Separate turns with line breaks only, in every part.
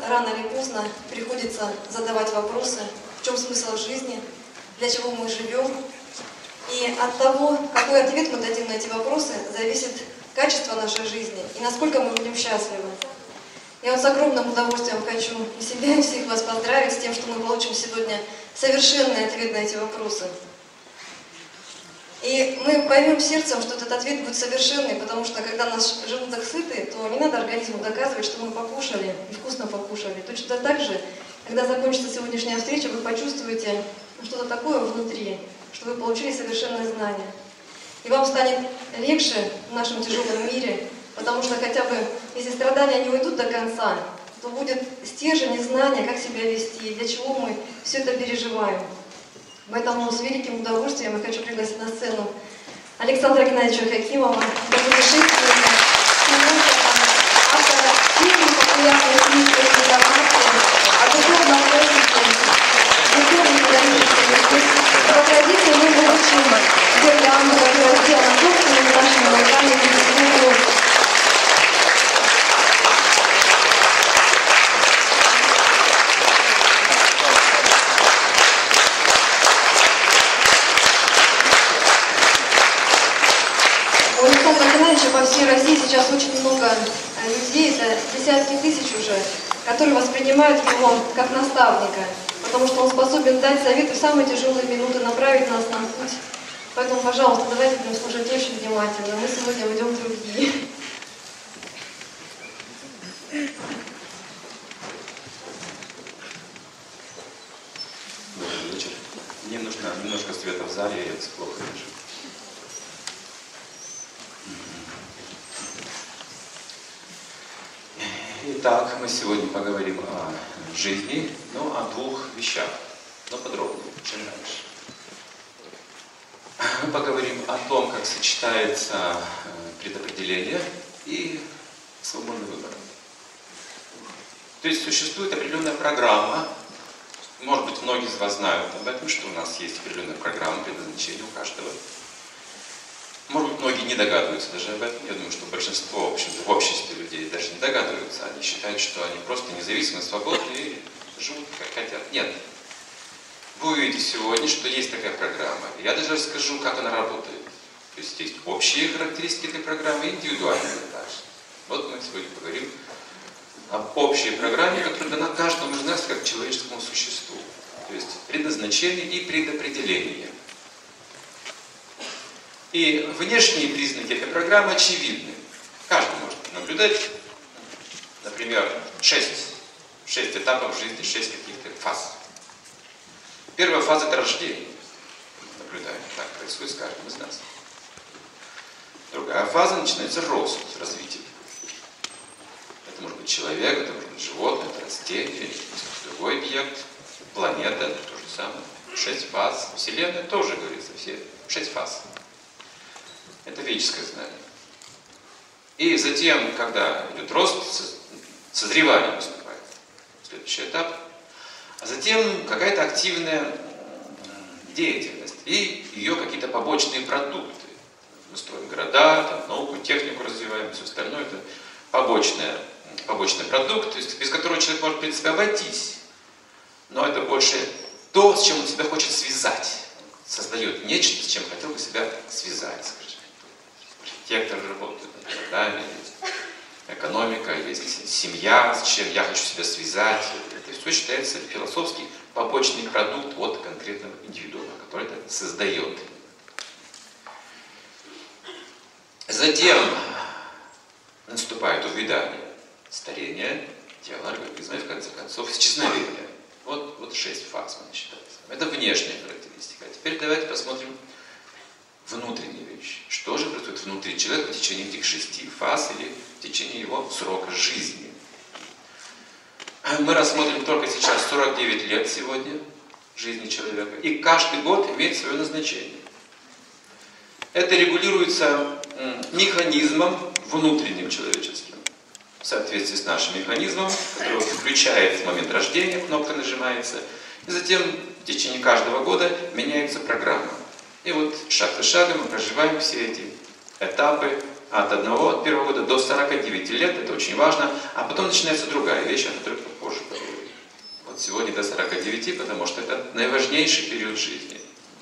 рано или поздно приходится задавать вопросы, в чем смысл жизни, для чего мы живем. И от того, какой ответ мы дадим на эти вопросы, зависит качество нашей жизни и насколько мы будем счастливы. Я вот с огромным удовольствием хочу и себя, и всех вас поздравить с тем, что мы получим сегодня совершенный ответ на эти вопросы. И мы поймем сердцем, что этот ответ будет совершенный, потому что когда наш желудок сытый, то не надо организму доказывать, что мы покушали и вкусно покушали. Точно так же, когда закончится сегодняшняя встреча, вы почувствуете что-то такое внутри, что вы получили совершенное знание. И вам станет легче в нашем тяжелом мире, потому что хотя бы, если страдания не уйдут до конца, то будет стержень и знание, как себя вести, для чего мы все это переживаем. Поэтому с великим удовольствием я хочу пригласить на сцену Александра Геннадьевича Хакимова, путешественника, автора фильма популярной книги «Информация» о духовном опыте, духовном педагогическом. По традиции мы получим гирлянду, которая сделана собственными нашими руками и без. По всей России сейчас очень много людей, это десятки тысяч уже, которые воспринимают его как наставника, потому что он способен дать советы в самые тяжелые минуты, направить нас на путь. Поэтому, пожалуйста, давайте будем слушать очень внимательно. Мы сегодня уйдем в другие.
Добрый вечер. Мне нужно немножко света в зале, я плохо вижу. Итак, мы сегодня поговорим о жизни, но о двух вещах, но подробнее, чем раньше. Мы поговорим о том, как сочетается предопределение и свободный выбор. То есть существует определенная программа, может быть, многие из вас знают об этом, что у нас есть определенная программа предназначения у каждого. Может быть, многие не догадываются даже об этом. Я думаю, что большинство, в общем-то, в обществе людей даже не догадываются. Они считают, что они просто независимы, свободны и живут как хотят. Нет. Вы увидите сегодня, что есть такая программа. Я даже расскажу, как она работает. То есть есть общие характеристики этой программы и индивидуальные также. Вот мы сегодня поговорим об общей программе, которая дана каждому из нас как человеческому существу. То есть предназначение и предопределение. И внешние признаки этой программы очевидны. Каждый может наблюдать, например, 6 этапов жизни, 6 каких-то фаз. Первая фаза – это рождение. Наблюдаем, так происходит с каждым из нас. Другая фаза начинается рост, развитие. Это может быть человек, это может быть животное, это растение, другой объект, планета, это то же самое. 6 фаз. Вселенная тоже говорится, все 6 фаз. Это ведическое знание. И затем, когда идет рост, созревание наступает. Следующий этап. А затем какая-то активная деятельность. И ее какие-то побочные продукты. Мы строим города, там, науку, технику развиваем, все остальное. Это побочный продукт, то есть без которого человек может, в принципе, обойтись. Но это больше то, с чем он себя хочет связать. Создает нечто, с чем хотел бы себя связать, скажем. Архитектор работает, например, да, есть экономика, есть семья, с чем я хочу себя связать. Это все считается философский побочный продукт от конкретного индивидуума, который это создает. Затем наступает увядание, старение тела организма и, в конце концов, исчезновение. Вот 6 фаз, мы считаем. Это внешняя характеристика. А теперь давайте посмотрим внутренние вещи. Что же происходит внутри человека в течение этих 6 фаз или в течение его срока жизни? Мы рассмотрим только сейчас 49 лет сегодня жизни человека. И каждый год имеет свое назначение. Это регулируется механизмом внутренним человеческим. В соответствии с нашим механизмом, который включает в момент рождения, кнопка нажимается. И затем в течение каждого года меняется программа. И вот шаг за шагом мы проживаем все эти этапы от первого года до 49 лет, это очень важно, а потом начинается другая вещь, о которой попозже Вот сегодня до 49, потому что это наиважнейший период жизни.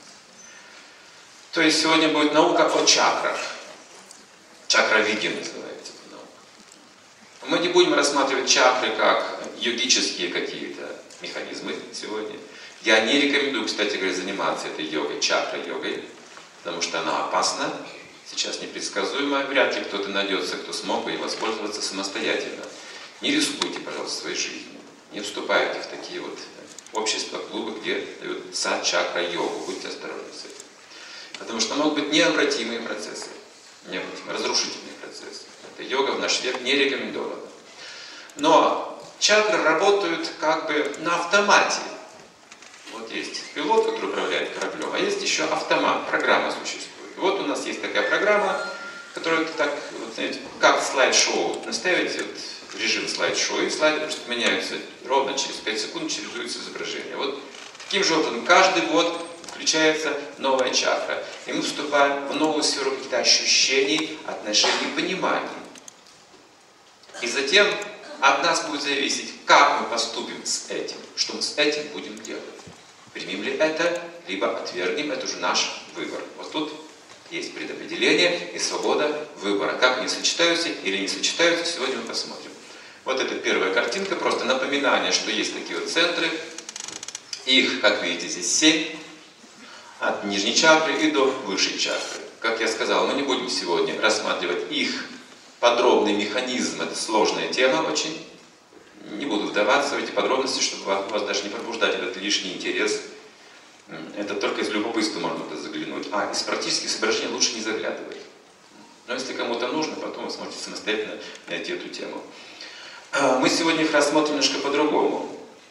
То есть сегодня будет наука о чакрах. Чакравидия называется эта наука. Мы не будем рассматривать чакры как йогические какие-то механизмы сегодня. Я не рекомендую, кстати говоря, заниматься этой йогой, чакра-йогой, потому что она опасна, сейчас непредсказуема, вряд ли кто-то найдется, кто смог бы ей воспользоваться самостоятельно. Не рискуйте, пожалуйста, своей жизнью. Не вступайте в такие вот общества, клубы, где дают сад-чакра-йогу. Будьте осторожны с этим. Потому что могут быть необратимые процессы, разрушительные процессы. Эта йога в наш век не рекомендована. Но чакры работают как бы на автомате. Вот есть пилот, который управляет кораблем, а есть еще автомат, программа существует. И вот у нас есть такая программа, которая так, вот, знаете, как слайд-шоу. Наставите вот, режим слайд-шоу, и слайды просто меняются ровно через 5 секунд, чередуются изображения. Вот таким же образом каждый год включается новая чакра. И мы вступаем в новую сферу каких-то ощущений, отношений, пониманий. И затем от нас будет зависеть, как мы поступим с этим, что мы с этим будем делать. Примем ли это, либо отвергнем, это уже наш выбор. Вот тут есть предопределение и свобода выбора. Как они сочетаются или не сочетаются, сегодня мы посмотрим. Вот это первая картинка, просто напоминание, что есть такие вот центры. Их, как видите, здесь 7. От нижней чакры и до высшей чакры. Как я сказал, мы не будем сегодня рассматривать их подробный механизм, это сложная тема очень. Не буду вдаваться в эти подробности, чтобы вас даже не пробуждать этот лишний интерес. Это только из любопытства можно туда заглянуть. А из практических соображений лучше не заглядывать. Но если кому-то нужно, потом вы сможете самостоятельно найти эту тему. Мы сегодня их рассмотрим немножко по-другому.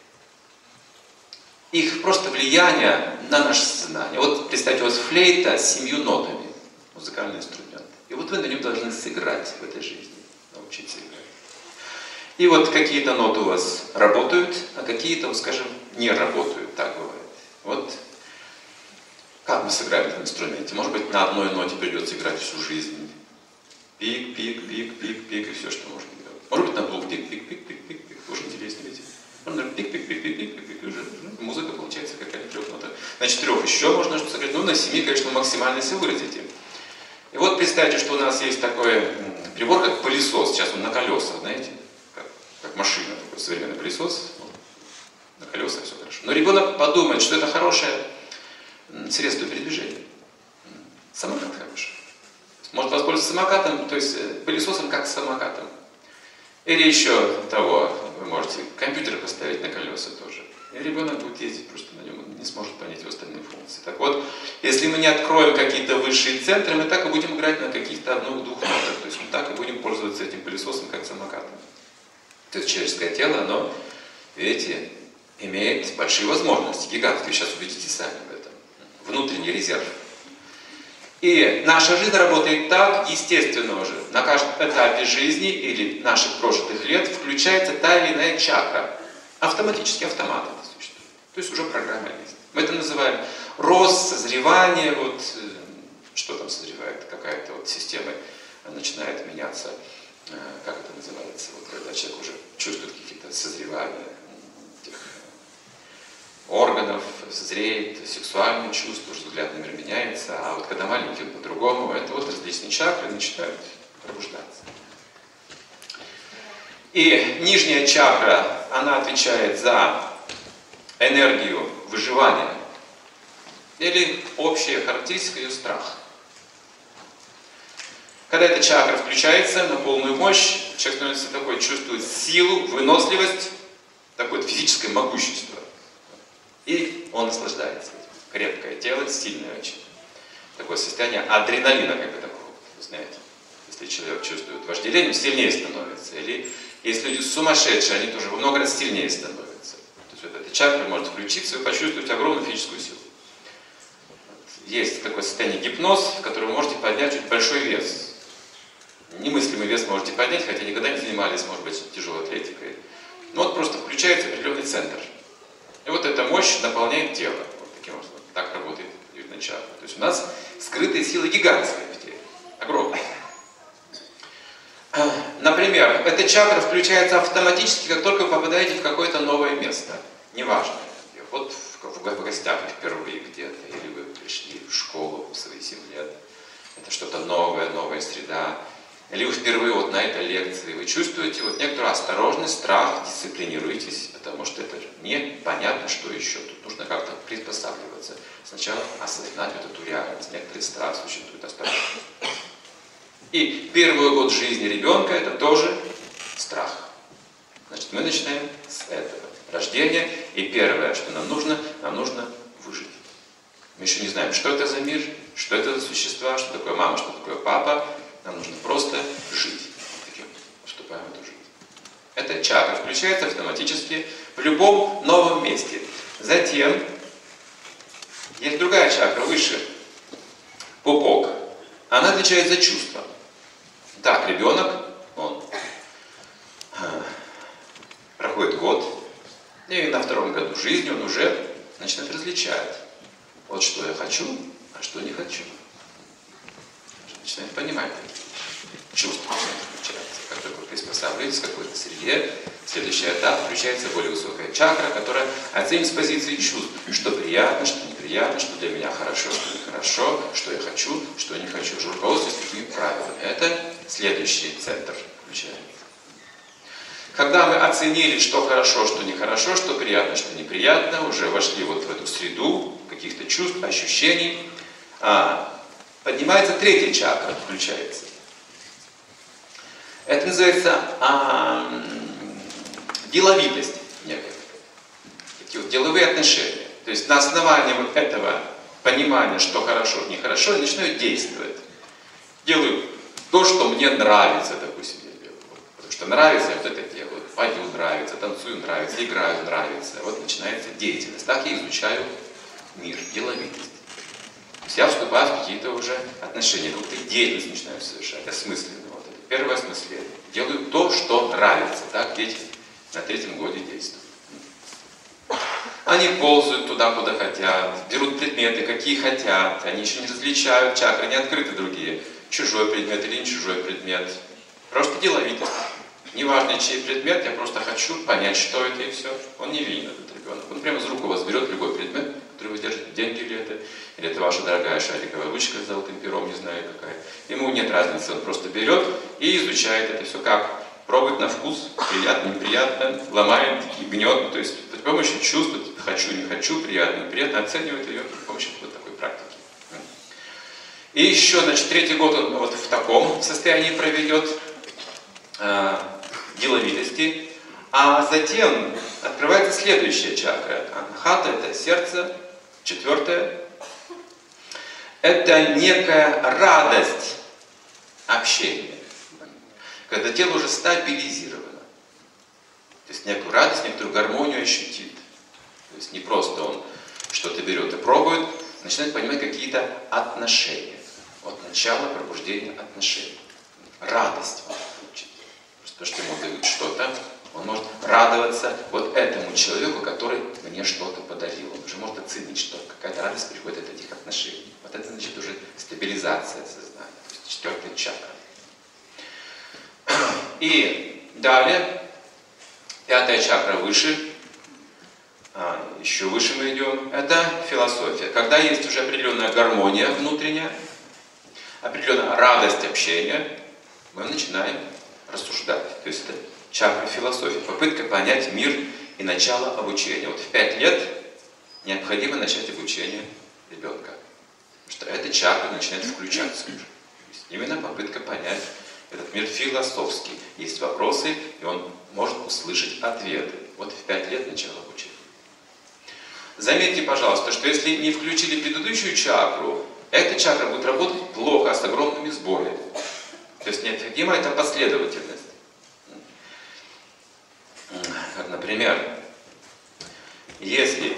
Их просто влияние на наше сознание. Вот представьте, у вас флейта с 7 нотами, музыкальный инструмент. И вот вы на нем должны сыграть в этой жизни, научиться играть. И вот какие-то ноты у вас работают, а какие-то, скажем, не работают. Так бывает. Вот как мы сыграем на инструменте? Может быть, на одной ноте придется играть всю жизнь. Пик, пик, пик, пик, пик, и все, что можно делать. Может быть, на двух пик, пик, пик, пик, пик, пик. Уже интереснее, видите? Пик, пик, пик, пик, пик, пик, пик, уже музыка получается какая-то трехнота. На 4 еще можно что-то сыграть, ну на 7, конечно, максимально все выразите. И вот представьте, что у нас есть такой прибор, как пылесос. Сейчас он на колесах, знаете, как машина, такой современный пылесос. На колесах все хорошо. Но ребенок подумает, что это хорошее средство передвижения. Самокат хороший. Может воспользоваться самокатом, то есть пылесосом как самокатом. Или еще того, вы можете компьютер поставить на колеса тоже. И ребенок будет ездить просто на нем, он не сможет понять его остальные функции. Так вот, если мы не откроем какие-то высшие центры, мы так и будем играть на каких-то 1-2 нотах. То есть мы так и будем пользоваться этим пылесосом как самокатом. То есть человеческое тело, оно, видите, имеет большие возможности, гигантские. Вы сейчас увидите сами в этом. Внутренний резерв. И наша жизнь работает так, естественно уже. На каждом этапе жизни или наших прожитых лет включается та или иная чакра. Автоматически, автомат это существует. То есть уже программа есть. Мы это называем рост, созревание, вот что там созревает, какая-то вот система начинает меняться. Как это называется? Вот когда человек уже чувствует какие-то созревания этих органов, зреет, сексуальные чувства, уже взгляд на мир меняется, а вот когда маленький, он по-другому, это вот различные чакры начинают пробуждаться. И нижняя чакра, она отвечает за энергию выживания, или общая характеристика ее страх. Когда эта чакра включается на полную мощь, человек становится такой, чувствует силу, выносливость, такое физическое могущество. И он наслаждается этим. Крепкое тело, сильное очень. Такое состояние адреналина, как бы такого, знаете. Если человек чувствует вожделение, он сильнее становится. Или если люди сумасшедшие, они тоже во много раз сильнее становятся. То есть вот эта чакра может включиться и почувствовать огромную физическую силу. Есть такое состояние гипноз, в котором вы можете поднять чуть большой вес. Немыслимый вес можете поднять, хотя никогда не занимались, может быть, тяжелой атлетикой. Но вот просто включается определенный центр. И вот эта мощь наполняет тело. Вот таким образом. Так работает нижняя чакра. То есть у нас скрытая сила гигантская в теле. Огромная. Например, эта чакра включается автоматически, как только вы попадаете в какое-то новое место. неважно. Вот в гостях впервые где-то, или вы пришли в школу в свои 7 лет. Это что-то новое, новая среда. Или вы впервые вот на этой лекции, вы чувствуете вот некоторую осторожность, страх, дисциплинируйтесь, потому что это непонятно, что еще. Тут нужно как-то приспосабливаться. Сначала осознать вот эту реальность, некоторый страх существует, осторожность. И первый год жизни ребенка это тоже страх. Значит, мы начинаем с этого. Рождение. И первое, что нам нужно выжить. Мы еще не знаем, что это за мир, что это за существа, что такое мама, что такое папа. Нам нужно просто жить. Таким вступаем в эту жизнь. Эта чакра включается автоматически в любом новом месте. Затем есть другая чакра выше. Пупок. Она отвечает за чувства. Так, ребенок, он проходит год, и на 2-м году жизни он уже начинает различать. Вот что я хочу, а что не хочу. Начинает понимать. Чувства начинают включаться. Как только вы приспосабливаетесь к какой-то среде, следующий этап включается более высокая чакра, которая оценит с позиции чувств, что приятно, что неприятно, что для меня хорошо, что нехорошо, что я хочу, что не хочу. Руководствуясь такими правилами. Это следующий центр включается. Когда мы оценили, что хорошо, что нехорошо, что приятно, что неприятно, уже вошли вот в эту среду каких-то чувств, ощущений, поднимается 3-я чакра, включается. Это называется деловитость некая. Такие вот деловые отношения. То есть на основании вот этого понимания, что хорошо, нехорошо, я начинаю действовать. Делаю то, что мне нравится, допустим, я делаю. Потому что нравится, я вот это делаю. Пою нравится, танцую нравится, играю нравится. Вот начинается деятельность. Так я изучаю мир, деловитость. То есть я вступаю в какие-то уже отношения, какую-то деятельность начинаю совершать, осмысленную. Вот это первое осмысление. Делаю то, что нравится. Так дети на 3-м годе действуют. Они ползают туда, куда хотят, берут предметы, какие хотят. Они еще не различают, чакры не открыты другие. Чужой предмет или не чужой предмет. Просто деловитость. Неважно, чей предмет, я просто хочу понять, что это и все. Он не виден, этот ребенок. Он прямо из рук у вас берет любой предмет, который вы держите, деньги или это ваша дорогая шариковая ручка с золотым пером, не знаю какая. Ему нет разницы, он просто берет и изучает это все, как пробует на вкус, приятно, неприятно, ломает и гнет. То есть с помощью чувств, хочу, не хочу, приятно, неприятно, оценивает ее с помощью вот такой практики. И еще, значит, 3-й год он вот в таком состоянии проведет, деловитости, а затем открывается следующая чакра. Анахата — это сердце, 4-е. Это некая радость общения, когда тело уже стабилизировано. То есть некую радость, некоторую гармонию ощутит. То есть не просто он что-то берет и пробует, начинает понимать какие-то отношения. Вот начало пробуждения отношений. Радость он получит. То, что ему дают что-то, он может радоваться вот этому человеку, который мне что-то подарил. Он уже может оценить, что какая-то радость приходит от этих отношений. Вот это значит уже стабилизация сознания. То есть 4-я чакра. И далее, 5-я чакра выше, еще выше мы идем, это философия. Когда есть уже определенная гармония внутренняя, определенная радость общения, мы начинаем рассуждать. То есть это чакра философии, попытка понять мир и начало обучения. Вот в 5 лет необходимо начать обучение ребенка. Потому что эта чакра начинает включаться уже. То есть именно попытка понять этот мир философский. Есть вопросы, и он может услышать ответы. Вот в 5 лет начало обучения. Заметьте, пожалуйста, что если не включили предыдущую чакру, эта чакра будет работать плохо, с огромными сбоями. То есть необходима эта последовательность. Как, например, если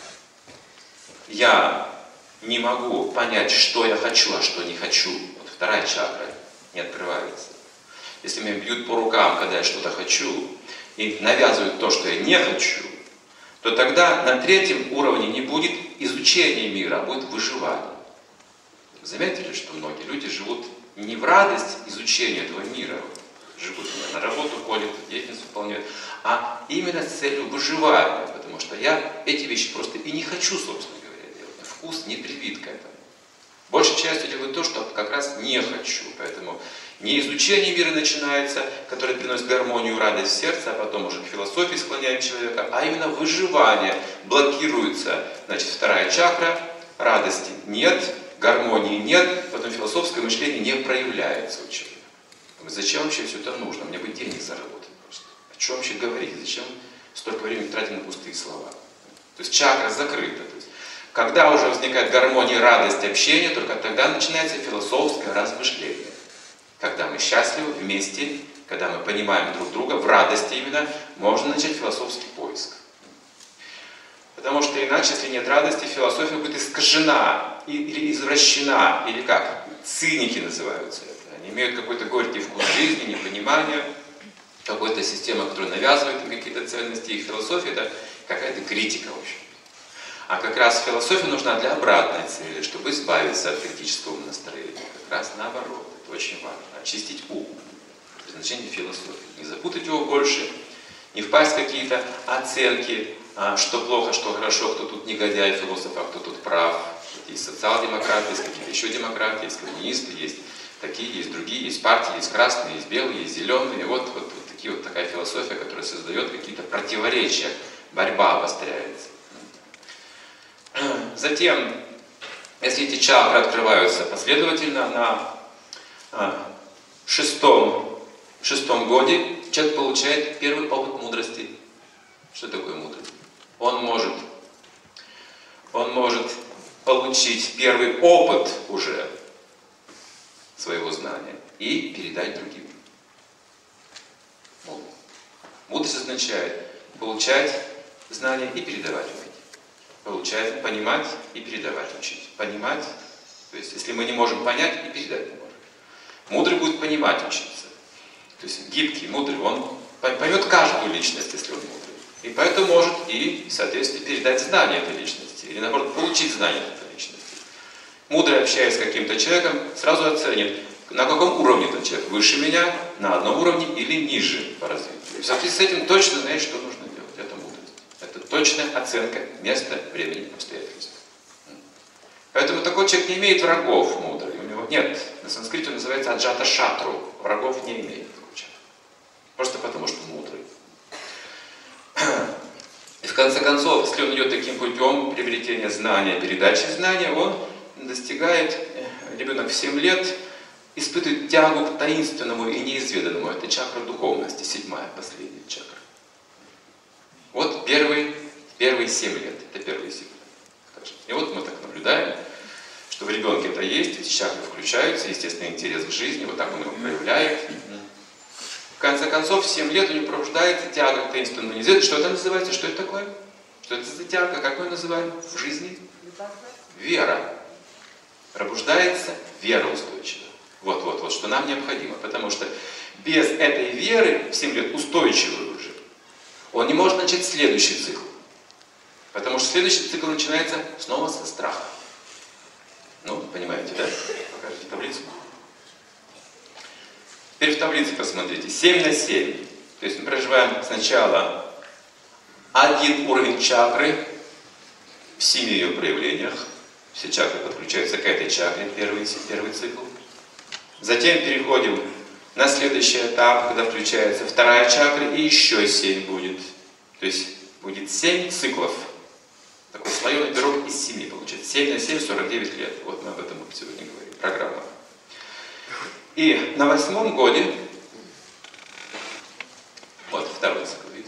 я не могу понять, что я хочу, а что не хочу, вот 2-я чакра не открывается. Если меня бьют по рукам, когда я что-то хочу, и навязывают то, что я не хочу, то тогда на 3-м уровне не будет изучения мира, а будет выживание. Заметили, что многие люди живут не в радость изучения этого мира, живут на работу, ходят, деятельность выполняют, а именно с целью выживания, потому потому что я эти вещи просто и не хочу, собственно говоря, делать. Вкус не привит к этому. Большей частью делаю то, что как раз не хочу. Поэтому не изучение мира начинается, которое приносит гармонию, радость в сердце, а потом уже к философии склоняет человека, а именно выживание. Блокируется, значит, вторая чакра, радости нет, гармонии нет, потом философское мышление не проявляется у человека. Зачем вообще все это нужно? Мне бы денег заработать просто. О чем вообще говорить? Зачем столько времени тратить на пустые слова? То есть чакра закрыта. То есть, когда уже возникает гармония, радость, общение, только тогда начинается философское размышление. Когда мы счастливы вместе, когда мы понимаем друг друга, в радости именно, можно начать философский поиск. Потому что иначе, если нет радости, философия будет искажена или извращена, или как? Циники называются это. Они имеют какой-то горький вкус жизни, непонимание, какая-то система, которая навязывает им какие-то ценности. Их философия — это какая-то критика, в общем. А как раз философия нужна для обратной цели, чтобы избавиться от критического настроения. Как раз наоборот. Это очень важно. Очистить ум. Предназначение философии. Не запутать его больше, не впасть в какие-то оценки, что плохо, что хорошо, кто тут негодяй, философ, а кто тут прав. Есть социал-демократы, есть какие-то еще демократы, есть коммунисты, есть такие, есть другие, есть партии, есть красные, есть белые, есть зеленые. Вот такая философия, которая создает какие-то противоречия, борьба обостряется. Затем, если эти чакры открываются последовательно, на шестом годе человек получает первый опыт мудрости. Что такое мудрость? Он может получить первый опыт уже своего знания и передать другим. Мудрость означает получать знания и передавать уметь. Получать, понимать и передавать учить. Понимать, то есть если мы не можем понять, и передать не можем. Мудрый будет понимать учиться. То есть гибкий, мудрый, он поймет каждую личность, если он мудрый. И поэтому может и, соответственно, передать знания этой личности. Или, наоборот, получить знания этой личности. Мудрый, общаясь с каким-то человеком, сразу оценит, на каком уровне этот человек. Выше меня, на одном уровне или ниже по развитию. И в соответствии с этим точно знает, что нужно делать. Это мудрость. Это точная оценка места, времени, обстоятельств. Поэтому такой человек не имеет врагов мудрый. У него нет. На санскрите он называется аджата шатру. Врагов не имеет. Просто потому, что мудрый. И в конце концов, если он идет таким путем приобретения знания, передачи знания, он достигает, ребенок в 7 лет, испытывает тягу к таинственному и неизведанному. Это чакра духовности, 7-я, последняя чакра. Вот первые 7 лет. Это первые 7 лет. И вот мы так наблюдаем, что в ребенке это есть, эти чакры включаются, естественный интерес к жизни, вот так он его проявляет. В конце концов, в 7 лет у него пробуждается тяга к таинственному неизведанному. Что это называется? Что это такое? Что это за тяга? Как мы называем в жизни? Вера. Пробуждается вера устойчивая. Вот, что нам необходимо. Потому что без этой веры, в 7 лет устойчивой уже, он не может начать следующий цикл. Потому что следующий цикл начинается снова со страха. Ну, понимаете, да? Покажите таблицу. Теперь в таблице посмотрите. 7 на 7. То есть мы проживаем сначала один уровень чакры в 7 ее проявлениях. Все чакры подключаются к этой чакре, первый цикл. Затем переходим на следующий этап, когда включается вторая чакра, и еще 7 будет. То есть будет 7 циклов. Такой слоеный пирог из 7 получается. 7 на 7, 49 лет. Вот мы об этом сегодня говорим. Программа. И на 8-м годе, вот второй цикл, видите?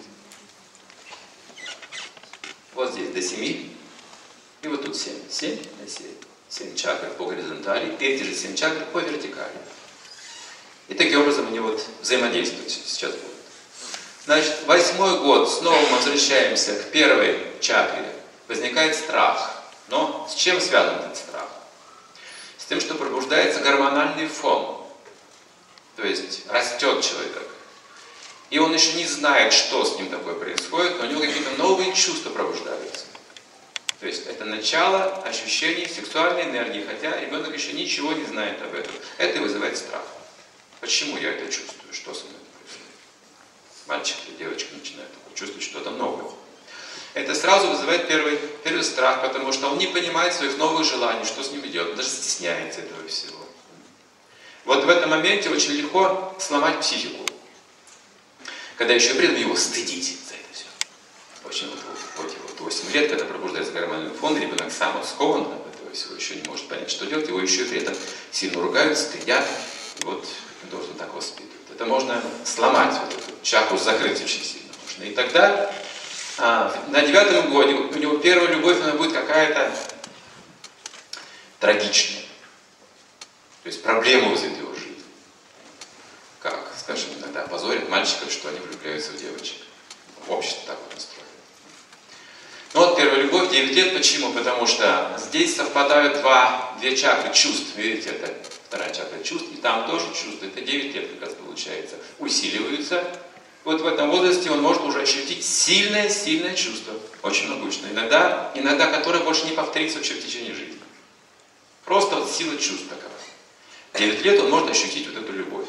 Вот здесь до 7, и вот тут 7. 7 на 7. 7 чакр по горизонтали, эти же 7 чакр по вертикали. И таким образом они вот взаимодействуют сейчас будут. Значит, 8-й год, снова мы возвращаемся к первой чакре. Возникает страх. Но с чем связан этот страх? С тем, что пробуждается гормональный фон. То есть растет человек. И он еще не знает, что с ним такое происходит, но у него какие-то новые чувства пробуждаются. То есть это начало ощущений сексуальной энергии, хотя ребенок еще ничего не знает об этом. Это вызывает страх. Почему я это чувствую? Что со мной происходит? Мальчик или девочка начинает чувствовать что-то новое. это сразу вызывает первый страх, потому что он не понимает своих новых желаний, что с ними делать, он даже стесняется этого всего. Вот в этом моменте очень легко сломать психику, когда еще при этом его стыдить за это все. Очень вот 8 лет, когда пробуждается гормональный фон, ребенок сам скован от этого всего, еще не может понять, что делать, его еще при этом сильно ругают, стыдят, и вот должен так воспитывать. Это можно сломать, вот эту чакру закрыть очень сильно можно. И тогда на 9-м годе у него первая любовь, она будет какая-то трагичная. То есть проблему вызовет его жизнь. Как, скажем, иногда позорят мальчиков, что они влюбляются в девочек. Общество так вот настроено. Ну вот первая любовь, 9 лет. Почему? Потому что здесь совпадают две чакры чувств. Видите, это вторая чакра чувств, и там тоже чувства. Это 9 лет как раз получается. Усиливаются. Вот в этом возрасте он может уже ощутить сильное чувство. Очень могущественное. Иногда которое больше не повторится вообще в течение жизни. Просто вот сила чувств такова. 9 лет он может ощутить вот эту любовь.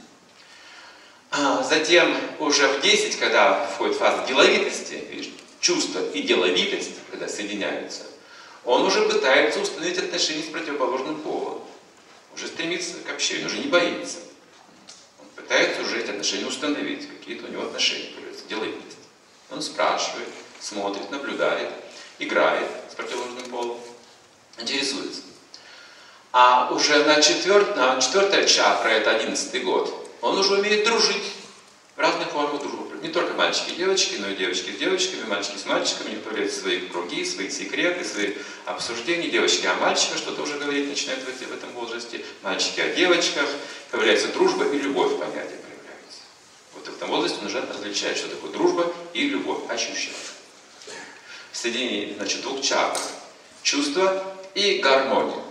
Затем уже в 10, когда входит фаза деловитости, чувство и деловитость, когда соединяются, он уже пытается установить отношения с противоположным полом. Уже стремится к общению, уже не боится. Он пытается уже эти отношения установить, какие-то у него отношения появляются, деловитость. Он спрашивает, смотрит, наблюдает, играет с противоположным полом, интересуется. А уже на 4-я чакра, это 11-й год, он уже умеет дружить в разных формах дружбы. Не только мальчики и девочки, но и девочки с девочками, мальчики с мальчиками. У них появляются свои круги, свои секреты, свои обсуждения. Девочки о мальчиках что-то уже говорить начинают в этом возрасте. Мальчики о девочках. Появляется дружба и любовь, понятия появляются. Вот в этом возрасте он уже различает, что такое дружба и любовь. Ощущает. В соединении, значит, 2 чакр. Чувство и гармония.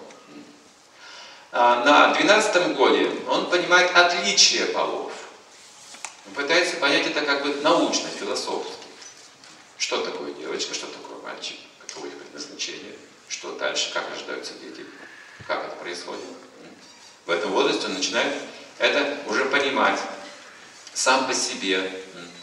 На 12-м годе он понимает отличие полов. Он пытается понять это как бы научно, философски. Что такое девочка, что такое мальчик, каково их предназначение, что дальше, как рождаются дети, как это происходит. В этом возрасте он начинает это уже понимать сам по себе.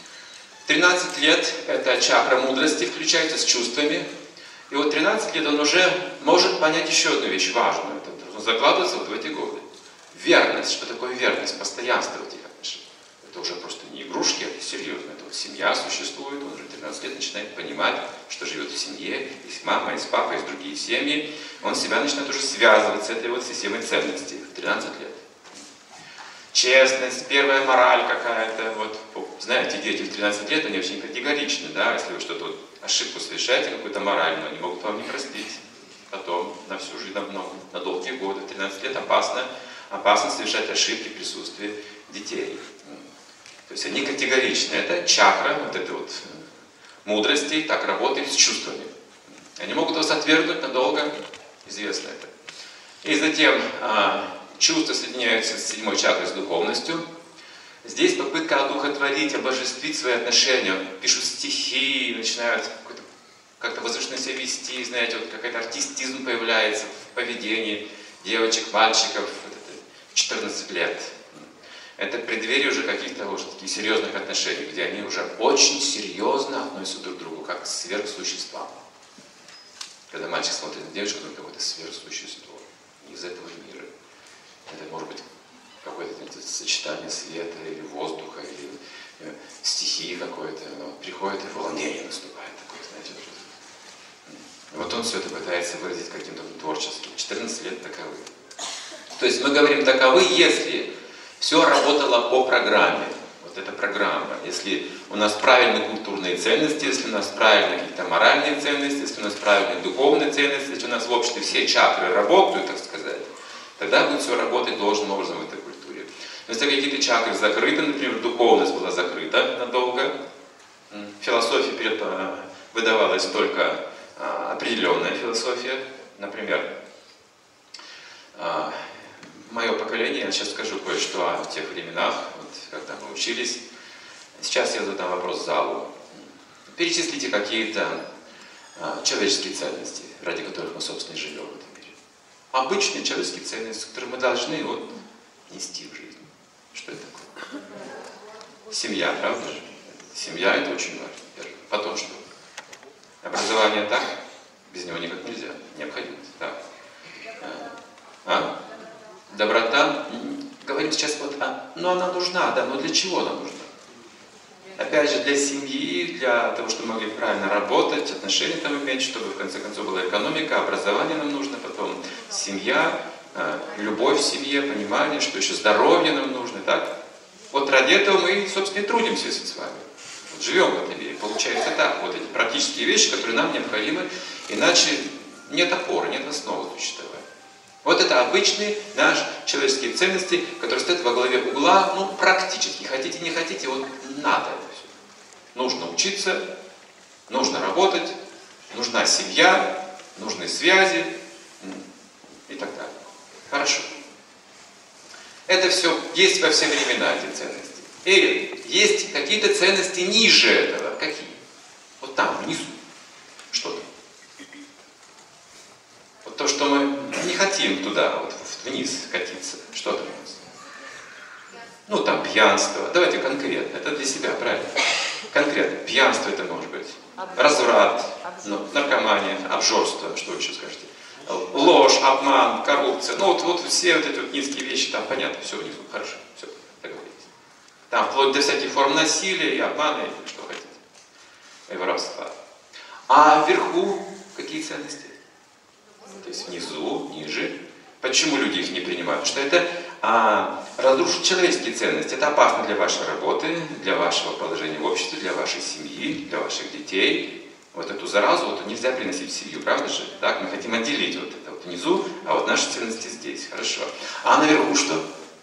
13 лет это чакра мудрости включается с чувствами. И вот 13 лет он уже может понять еще одну вещь важную. Это должно закладываться вот в эти годы. Верность. Что такое верность? Постоянство в этих отношениях. Это уже просто не игрушки, это серьезно. Это вот семья существует. Он уже 13 лет начинает понимать, что живет в семье. Есть мама, есть папа, есть другие семьи. Он себя начинает уже связывать с этой вот системой ценностей в 13 лет. Честность, первая мораль какая-то. Вот, знаете, дети в 13 лет, они очень категоричны, да, если вы что-то ошибку совершаете, какую-то моральную, они могут вам не простить. Потом, на всю жизнь, на долгие годы, в 13 лет опасно совершать ошибки в присутствии детей. То есть они категоричны. Это чакра, вот этой вот мудрости, так работает с чувствами. Они могут вас отвергнуть надолго, известно это. И затем чувства соединяются с 7-й чакрой, с духовностью. Здесь попытка одухотворить, обожествить свои отношения. Пишут стихи, начинают как-то возвышенно себя вести, знаете, вот какой-то артистизм появляется в поведении девочек, мальчиков. 14 лет. Это преддверие уже каких-то вот таких серьезных отношений, где они уже очень серьезно относятся друг к другу, как к сверхсуществам. Когда мальчик смотрит на девочку, он какое-то сверхсущество из этого мира. Это может быть какое-то сочетание света или воздуха, или стихии какой-то. Приходит и волнение наступает такое, знаете, уже. Вот он все это пытается выразить каким-то творческим. 14 лет таковы. То есть мы говорим таковы, если все работало по программе. Вот эта программа. Если у нас правильные культурные ценности, если у нас правильные какие-то моральные ценности, если у нас правильные духовные ценности, если у нас в обществе все чакры работают, так сказать, тогда будет все работать должным образом в этой культуре. Но если какие-то чакры закрыты, например, духовность была закрыта надолго, философия выдавалась только определенная философия, например, мое поколение, я сейчас скажу кое-что о тех временах, вот, когда мы учились. Сейчас я задам вопрос залу. Перечислите какие-то человеческие ценности, ради которых мы, собственно, и живем в этом мире. Обычные человеческие ценности, которые мы должны вот, нести в жизнь. Что это такое? Семья, правда же? Семья — это очень важно. Потом что? Образование так, без него никак нельзя, необходимость. Да. Доброта, говорим сейчас вот, но она нужна, да, но для чего она нужна? Опять же, для семьи, для того, чтобы могли правильно работать, отношения там иметь, чтобы в конце концов была экономика, образование нам нужно, потом семья, любовь в семье, понимание, что еще здоровье нам нужно, так? Вот ради этого мы, собственно, и трудимся с вами. Вот живем в этом мире. Получается так, вот эти практические вещи, которые нам необходимы, иначе нет опоры, нет основы существования. Вот это обычные наши человеческие ценности, которые стоят во главе угла, ну, практически, хотите, не хотите, вот надо это все. Нужно учиться, нужно работать, нужна семья, нужны связи и так далее. Хорошо. Это все есть во все времена, эти ценности. Или есть какие-то ценности ниже этого. Какие? Вот там, внизу. Что там? Вот то, что мы не хотим туда, вот вниз катиться. Что там у нас? Ну, там пьянство. Давайте конкретно. Это для себя, правильно? Конкретно. Пьянство это может быть. Разврат, наркомания, обжорство. Что вы еще скажете? Ложь, обман, коррупция. Ну, вот все вот эти вот низкие вещи, там понятно, все внизу. Хорошо, все, договорились. Там вплоть до всяких форм насилия и обмана, и что хотите. И воровства. А вверху какие ценности? То есть внизу, ниже. Почему люди их не принимают? Потому что это разрушит человеческие ценности. Это опасно для вашей работы, для вашего положения в обществе, для вашей семьи, для ваших детей. Вот эту заразу вот нельзя приносить в семью, правда же? Так, мы хотим отделить вот это вот внизу, а вот наши ценности здесь. Хорошо. А наверху что?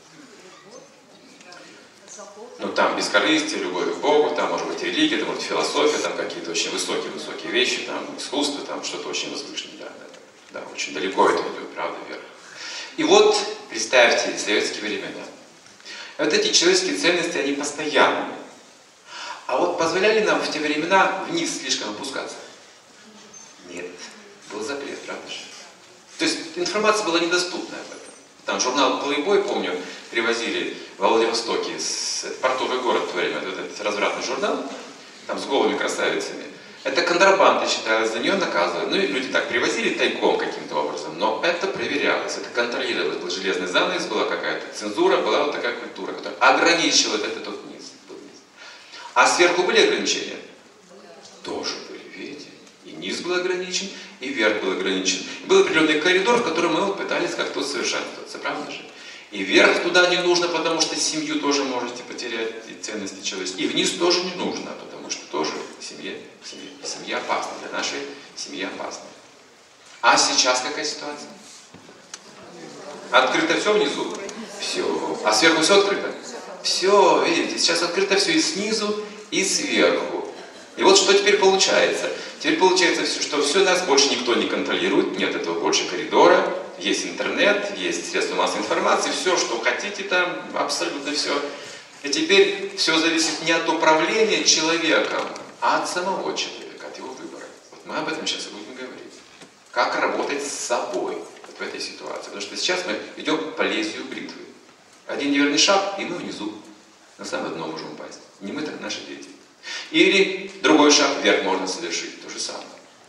Ну там бескорыстие, любовь к Богу, там может быть религия, там может быть философия, там какие-то очень высокие вещи, там искусство, там что-то очень возвышенное. Да, очень далеко это идет, правда, вверх. И вот, представьте, советские времена. Вот эти человеческие ценности, они постоянные. А вот позволяли нам в те времена вниз слишком опускаться? Нет. Был запрет, правда же? То есть информация была недоступна об этом. Там журнал «Плейбой», помню, привозили во Владивостоке, портовый город в то время, вот этот развратный журнал, там с голыми красавицами. Это контрабанда считалось, за нее наказывали. Ну и люди так привозили тайком каким-то образом, но это проверялось, это контролировалось. Был железный занавес, была какая-то цензура, была вот такая культура, которая ограничивала этот вот низ. А сверху были ограничения? Тоже были, видите? И низ был ограничен, и верх был ограничен. И был определенный коридор, в котором мы вот пытались как-то совершенствоваться, правда же? И вверх туда не нужно, потому что семью тоже можете потерять, и ценности человеческие. И вниз тоже не нужно, потому что тоже семья опасна. Для нашей семьи опасна. А сейчас какая ситуация? Открыто все внизу? Все. А сверху все открыто? Все, видите, сейчас открыто все и снизу, и сверху. И вот что теперь получается? Теперь получается, что все нас больше никто не контролирует, нет этого больше коридора, есть интернет, есть средства массовой информации, все, что хотите там, абсолютно все. И теперь все зависит не от управления человеком, а от самого человека, от его выбора. Вот мы об этом сейчас и будем говорить. Как работать с собой вот в этой ситуации. Потому что сейчас мы идем по лезвию бритвы. Один неверный шаг, и мы внизу. На самое дно можем упасть. Не мы, так наши дети. Или другой шаг вверх можно совершить. То же самое.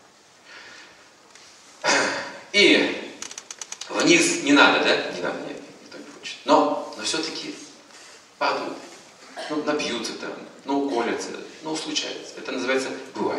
И вниз не надо, да? Не надо, нет, никто не хочет. Но все-таки падают. Ну, напьются там, ну, уколятся, ну, случается. Это называется бывает.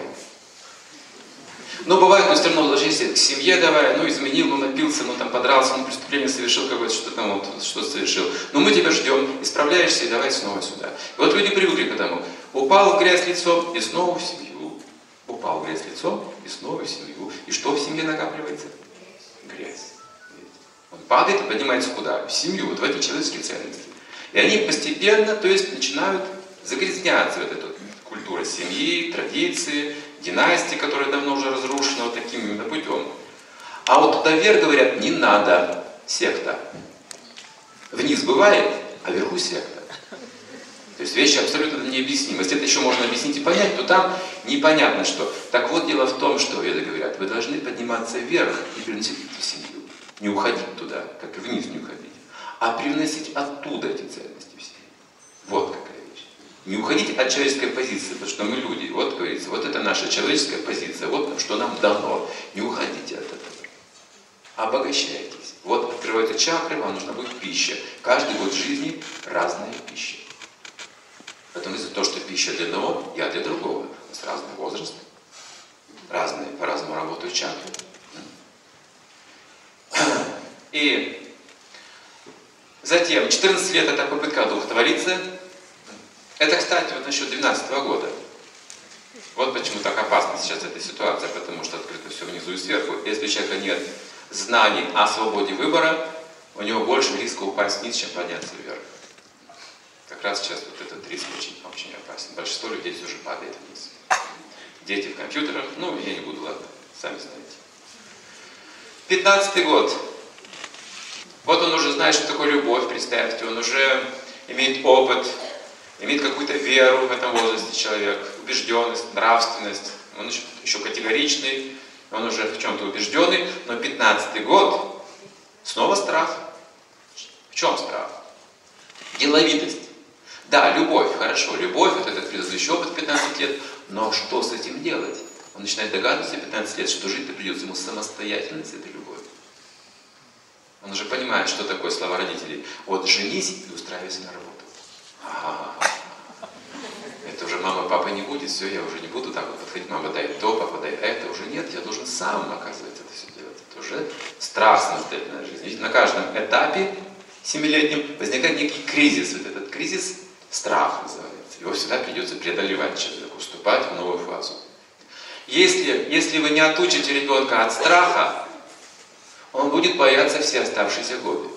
Но бывает, но все равно ложишься к семье давай, ну изменил, ну напился, ну там подрался, ну преступление совершил какое-то, что там вот, что-то совершил. Но мы тебя ждем, исправляешься и давай снова сюда. И вот люди привыкли к этому. Упал в грязь лицом и снова в семью. Упал в грязь лицом и снова в семью. И что в семье накапливается? Грязь. Он падает и поднимается куда? В семью, вот в эти человеческие ценности. И они постепенно, то есть начинают загрязняться, вот эта культура семьи, традиции, династии, которая давно уже разрушена вот таким именно путем. А вот туда вверх говорят, не надо, секта. Вниз бывает, а вверху секта. То есть вещи абсолютно необъяснимы. Если это еще можно объяснить и понять, то там непонятно что. Так вот, дело в том, что веды говорят, вы должны подниматься вверх и приносить это в семью. Не уходить туда, как и вниз не уходить, а привносить оттуда эти ценности в семью. Вот какая вещь. Не уходить от человеческой позиции, потому что мы люди. Вот говорится, вот это наша человеческая позиция, вот что нам дано. Не уходите от этого. Обогащайтесь. Вот открываются чакры, вам нужна будет пища. Каждый год жизни разная пища. Поэтому из-за того, что пища для одного, я для другого. У нас разный возраст, разные, по-разному работают чакры. И затем, 14 лет это попытка одухотвориться. Это, кстати, вот насчет 2012 года. Вот почему так опасна сейчас эта ситуация, потому что открыто все внизу и сверху. Если у человека нет знаний о свободе выбора, у него больше риска упасть вниз, чем подняться вверх. Как раз сейчас вот этот риск очень опасен. Большинство людей все же падает вниз. Дети в компьютерах, ну, я не буду, ладно, сами знаете. 15-й год. Вот он уже знает, что такое любовь, представьте, он уже имеет опыт, имеет какую-то веру в этом возрасте человек, убежденность, нравственность. Он еще категоричный, он уже в чем-то убежденный, но 15-й год снова страх. В чем страх? Деловитость. Да, любовь, хорошо, любовь, вот этот предыдущий опыт 15 лет, но что с этим делать? Он начинает догадываться в 15 лет, что жить-то придется ему самостоятельно с этой любовью. Он уже понимает, что такое слова родителей. Вот женись и устраивайся на работу. Это уже мама, папа не будет, все, я уже не буду так вот подходить, мама дай то, папа дай это, уже нет, я должен сам, оказывается, это все делать. Это уже страх самостоятельной жизни. Видите, на каждом этапе 7-летнем возникает некий кризис. Вот этот кризис страх называется. Его всегда придется преодолевать человеку, вступать в новую фазу. Если вы не отучите ребенка от страха, он будет бояться все оставшиеся годы.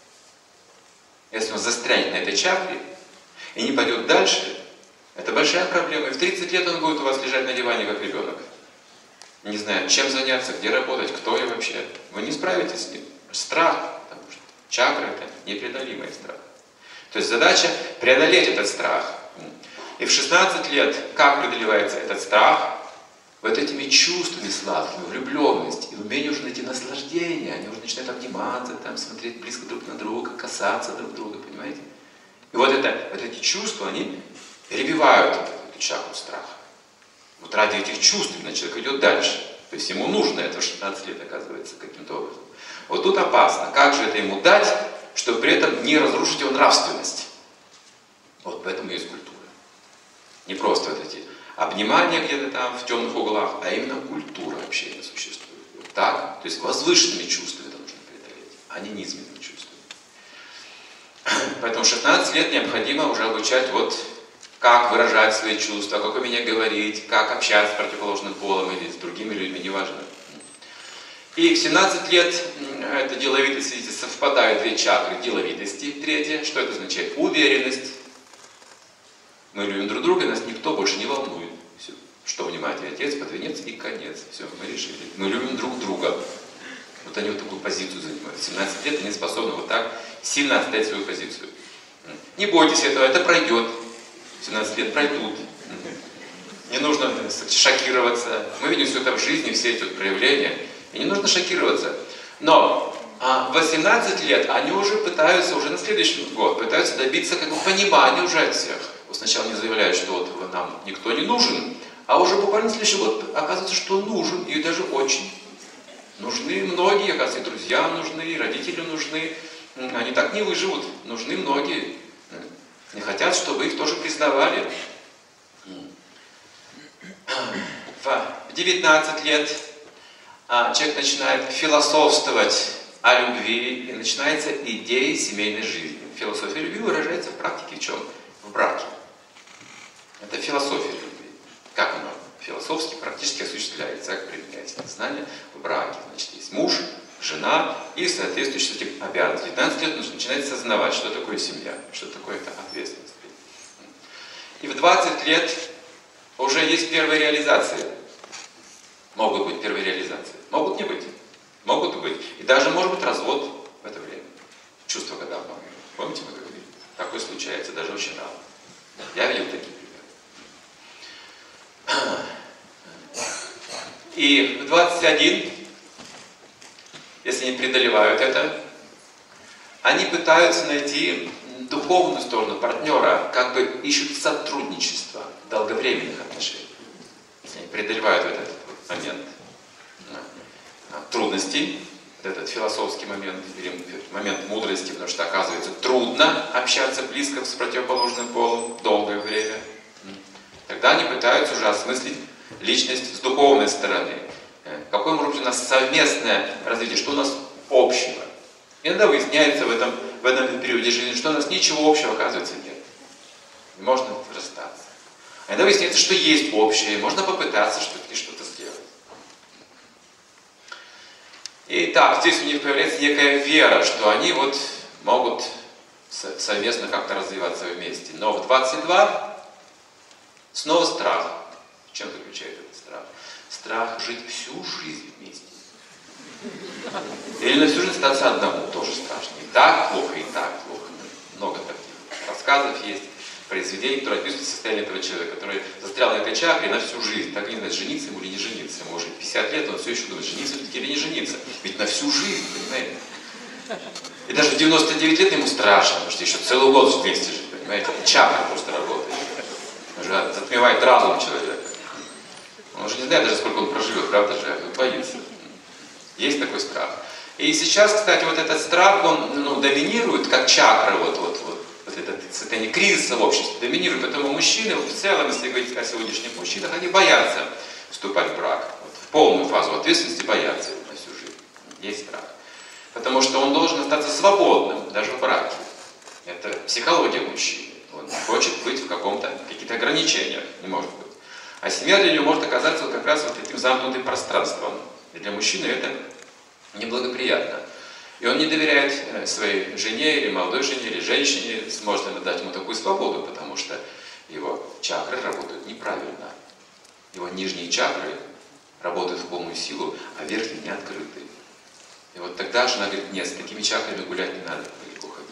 Если он застрянет на этой чакре и не пойдет дальше, это большая проблема. И в 30 лет он будет у вас лежать на диване, как ребенок. Не знаю, чем заняться, где работать, кто я вообще. Вы не справитесь с ним. Страх, потому что чакра – это непреодолимый страх. То есть задача преодолеть этот страх. И в 16 лет как преодолевается этот страх? Вот этими чувствами сладкими, влюбленность и умение уже найти наслаждение. Они уже начинают обниматься, там, смотреть близко друг на друга, касаться друг друга, понимаете? И вот эти чувства, они перебивают эту чакру страха. Вот ради этих чувств именно человек идет дальше. То есть ему нужно это в 16 лет, оказывается, каким-то образом. Вот тут опасно. Как же это ему дать, чтобы при этом не разрушить его нравственность? Вот поэтому есть культура. Не просто вот эти обнимания где-то там в темных углах, а именно культура общения существует. Вот так, то есть возвышенными чувствами это нужно преодолеть, а не низменными чувствами. Поэтому в 16 лет необходимо уже обучать вот как выражать свои чувства, как уметь говорить, как общаться с противоположным полом или с другими людьми, неважно. И в 17 лет это деловитость, видите, совпадают две чакры деловитости. Третье, что это означает? Уверенность. Мы любим друг друга, нас никто больше не волнует. Все. Что внимание, отец, под венец и конец. Все, мы решили. Мы любим друг друга. Вот они вот такую позицию занимают. В 17 лет они способны вот так сильно отстоять свою позицию. Не бойтесь этого, это пройдет. 17 лет пройдут. Не нужно шокироваться. Мы видим все это в жизни, все эти вот проявления. И не нужно шокироваться. Но в 18 лет они уже пытаются, уже на следующий год, пытаются добиться как бы понимания уже от всех. Вот сначала они заявляют, что вот нам никто не нужен, а уже буквально в следующий год оказывается, что нужен, и даже очень. Нужны многие, оказывается, и друзья нужны, и родители нужны. Они так не выживут. Нужны многие. Не хотят, чтобы их тоже признавали. В 19 лет человек начинает философствовать о любви, и начинается идея семейной жизни. Философия любви выражается в практике в чем? В браке. Это философия любви. Как она философски практически осуществляется, как применяется знание в браке. Значит, есть муж, жена и соответствующие с этим обязанности. В 19 лет нужно начинать осознавать, что такое семья, что такое это ответственность. И в 20 лет уже есть первые реализации. Могут быть первые реализации. Могут не быть. Могут быть. И даже может быть развод в это время. Чувство, когда обманывают. Помните, мы говорили? Такое случается, даже очень рано. Я видел такие примеры. И в 21, если они преодолевают это, они пытаются найти духовную сторону партнера как бы ищут сотрудничество долговременных отношений. Они преодолевают этот момент трудностей, этот философский момент, или момент мудрости, потому что, оказывается, трудно общаться близко с противоположным полом долгое время. Тогда они пытаются уже осмыслить личность с духовной стороны. Какое может быть у нас совместное развитие, что у нас общего. Иногда выясняется в этом периоде жизни, что у нас ничего общего, оказывается, нет. И можно расстаться. А иногда выясняется, что есть общее, и можно попытаться что-то сделать. И так, здесь у них появляется некая вера, что они вот могут совместно как-то развиваться вместе. Но в 22 снова страх. В чем заключается этот страх? Страх жить всю жизнь вместе. Или на всю жизнь остаться одному, тоже страшно. И так плохо, и так плохо. Много таких рассказов есть, произведений, которые описывают состояние этого человека, который застрял на этой чакре на всю жизнь. Так и не знает, жениться ему или не жениться. Ему уже 50 лет, он все еще думает, жениться все-таки или не жениться. Ведь на всю жизнь, понимаете? И даже в 99 лет ему страшно, потому что еще целый год вместе жить, понимаете? Чакра просто работает. Уже затмевает разум человека. Он уже не знает даже, сколько он проживет, правда же? Он боится. Есть такой страх. И сейчас, кстати, вот этот страх, он доминирует, как чакра, вот это состояние кризиса в обществе доминирует. Поэтому мужчины, в целом, если говорить о сегодняшних мужчинах, они боятся вступать в брак. Вот, в полную фазу ответственности боятся на всю жизнь. Есть страх. Потому что он должен остаться свободным, даже в браке. Это психология мужчины. Он хочет быть в каких-то ограничениях, не может быть. А семья для него может оказаться как раз вот этим замкнутым пространством. И для мужчины это неблагоприятно. И он не доверяет своей жене, или молодой жене, или женщине, сможет ли дать ему такую свободу, потому что его чакры работают неправильно. Его нижние чакры работают в полную силу, а верхние не открыты. И вот тогда жена говорит, нет, с такими чакрами гулять не надо, далеко ходить.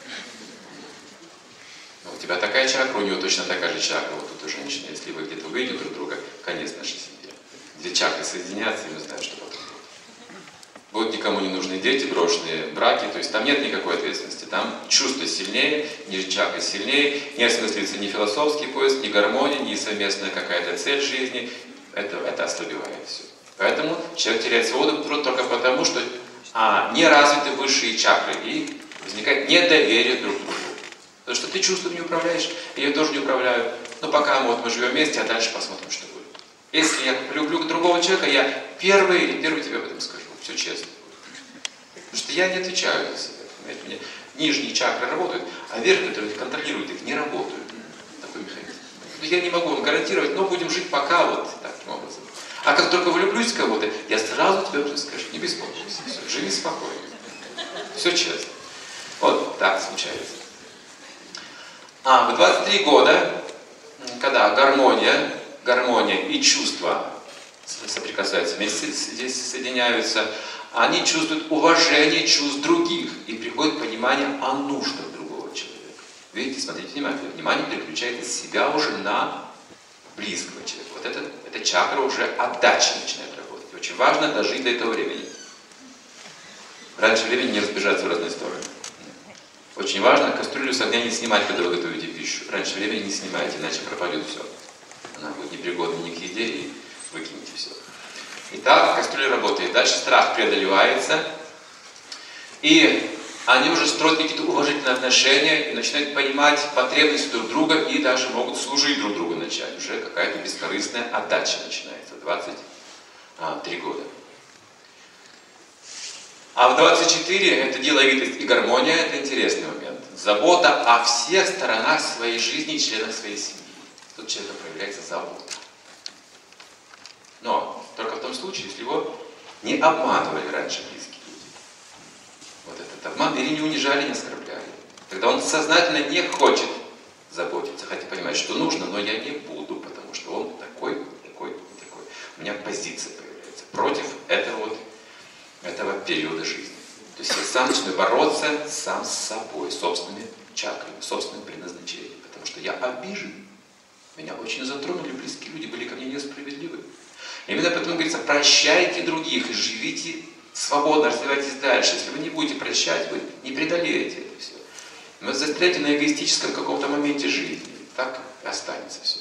Но у тебя такая чакра, у него точно такая же чакра, вот тут у женщины. Если вы где-то увидите друг друга, конец нашей семьи. Две чакры соединятся, и мы знаем, что потом будет. Будут никому не нужны дети, брошенные браки, то есть там нет никакой ответственности. Там чувство сильнее, нижняя чакра сильнее, не осмыслится ни философский поиск, ни гармония, ни совместная какая-то цель жизни. Это ослабевает все. Поэтому человек теряет свободу только потому, что не развиты высшие чакры, и возникает недоверие друг к другу. Потому что ты чувством не управляешь, и я тоже не управляю. Но пока мы живем вместе, а дальше посмотрим, что будет. Если я люблю другого человека, я первый тебе об этом скажу. Все честно. Потому что я не отвечаю за себя. Понимаете? У меня нижние чакры работают, а верхние, которые контролируют их, не работают. Такой механизм. Я не могу вам гарантировать, но будем жить пока вот таким образом. А как только влюблюсь в кого-то, я сразу тебе об этом скажу. Не беспокойся. Живи спокойно. Все честно. Вот так случается. В 23 года, когда гармония и чувства соприкасаются, вместе здесь соединяются, они чувствуют уважение чувств других и приходит понимание о нуждах другого человека. Видите, смотрите внимательно. Внимание переключает из себя уже на близкого человека. Вот эта чакра уже отдачи начинает работать. Очень важно дожить до этого времени. Раньше времени не разбежаться в разные стороны. Очень важно кастрюлю с огня не снимать, когда вы готовите пищу. Раньше времени не снимайте, иначе пропадет все. Она будет непригодна ни к еде, и выкинете все. Итак, кастрюля работает. Дальше страх преодолевается. И они уже строят какие-то уважительные отношения и начинают понимать потребности друг друга и даже могут служить друг другу начать. Уже какая-то бескорыстная отдача начинается. 23 года. А в 24 это деловитость и гармония, это интересный момент. Забота о всех сторонах своей жизни и членах своей семьи. Тут у человека проявляется забота. Но только в том случае, если его не обманывали раньше близкие люди. Вот этот обман, или не унижали, не оскорбляли. Тогда он сознательно не хочет заботиться, хотя понимает, что нужно, но я не буду, потому что он такой. У меня позиция появляется против этого периода жизни. То есть я сам начинаю бороться сам с собой, собственными чакрами, собственным предназначением. Потому что я обижен. Меня очень затронули, близкие люди были ко мне несправедливы. Именно поэтому говорится, прощайте других и живите свободно, развивайтесь дальше. Если вы не будете прощать, вы не преодолеете это все. Мы застрянете на эгоистическом каком-то моменте жизни. Так и останется все.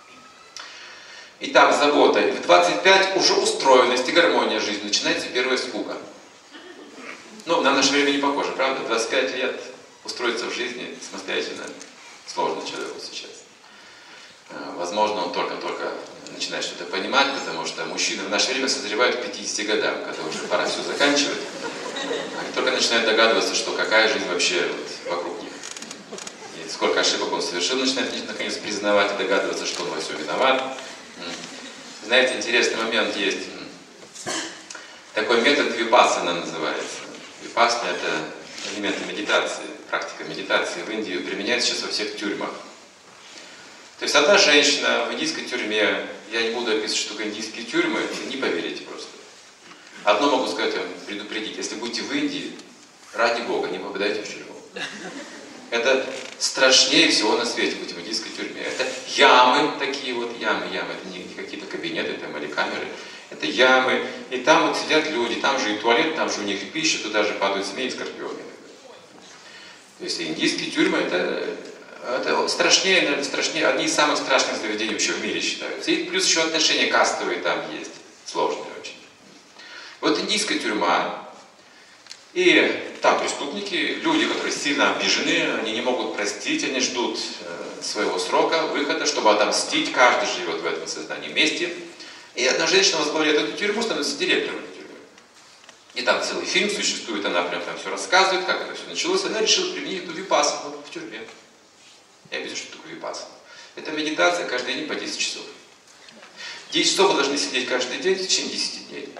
Итак, забота. В 25 уже устроенность и гармония жизни. Начинается первая скука. Ну, на наше время не похоже, правда? 25 лет устроиться в жизни самостоятельно сложно человеку сейчас. Возможно, он только-только начинает что-то понимать, потому что мужчины в наше время созревают к 50 годам, когда уже пора все заканчивать. Они только начинают догадываться, что какая жизнь вообще вот вокруг них. И сколько ошибок он совершил, начинает наконец признавать и догадываться, что он во всем виноват. Знаете, интересный момент есть. Такой метод випассана называется. Випассана — это элементы медитации, практика медитации в Индии применяется сейчас во всех тюрьмах. То есть одна женщина в индийской тюрьме, я не буду описывать, что такое индийские тюрьмы, не поверите просто. Одно могу сказать вам, предупредить, если будете в Индии, ради Бога, не попадайте в тюрьму. Это страшнее всего на свете быть в индийской тюрьме. Это ямы, такие вот ямы, это не какие-то кабинеты там, или камеры. Это ямы, и там вот сидят люди, там же и туалет, там же у них и пища, туда же падают змеи и скорпионы. То есть индийские тюрьмы это страшнее, наверное, страшнее, одни из самых страшных заведений вообще в мире считаются. И плюс еще отношения кастовые там есть, сложные очень. Вот индийская тюрьма, и там преступники, люди, которые сильно обижены, они не могут простить, они ждут своего срока, выхода, чтобы отомстить, каждый живет в этом сознании месте. И одна женщина возглавляет эту тюрьму, становится директором этой тюрьмы. И там целый фильм существует, она прям там все рассказывает, как это все началось. Она решила применить эту випассану в тюрьме. Я объясню, что такое випассана. Это медитация каждый день по 10 часов. 10 часов вы должны сидеть каждый день в течение 10 дней.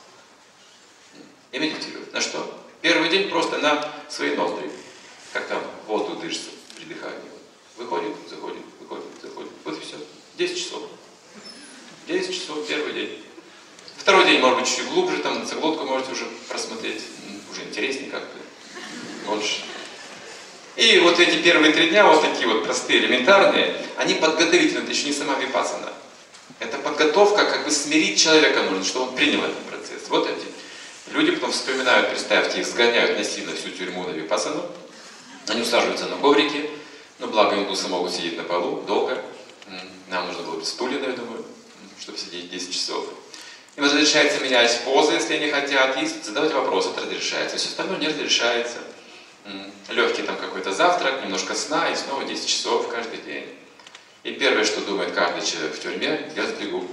И медитировать. На что? Первый день просто на свои ноздри. Как там воздух дышится при дыхании. Выходит, заходит, выходит, заходит. Вот и все. 10 часов. 10 часов первый день. Второй день, может быть, чуть глубже, там носоглотку можете уже просмотреть. Уже интереснее как-то. Больше. И вот эти первые 3 дня, вот такие вот простые, элементарные, они подготовительные, это еще не сама випассана. Это подготовка, как бы смирить человека нужно, чтобы он принял этот процесс. Вот эти. Люди потом вспоминают, представьте, их сгоняют насильно всю тюрьму на випассану. Они усаживаются на коврике, но благо индусы могут сидеть на полу долго. Нам нужно было бы стулья, я думаю, чтобы сидеть 10 часов. Им разрешается менять позы, если они хотят, и задавать вопросы, это разрешается. Все остальное не разрешается. Легкий там какой-то завтрак, немножко сна и снова 10 часов каждый день. И первое, что думает каждый человек в тюрьме, я сбегу.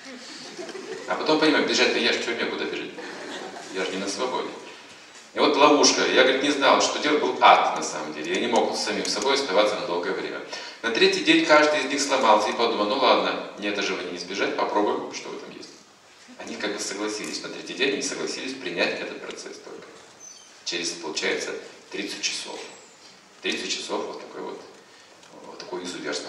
А потом понимаю, бежать-то я же в тюрьме, куда бежать? Я же не на свободе. И вот ловушка. Я, говорит, не знал, что делать, был ад на самом деле. Я не мог с самим собой оставаться на долгое время. На 3-й день каждый из них сломался и подумал, ну ладно, мне это же не избежать, попробуем, что в этом есть. Они как бы согласились. На 3-й день они согласились принять этот процесс только. Через, получается, 30 часов. 30 часов вот такой изуверство.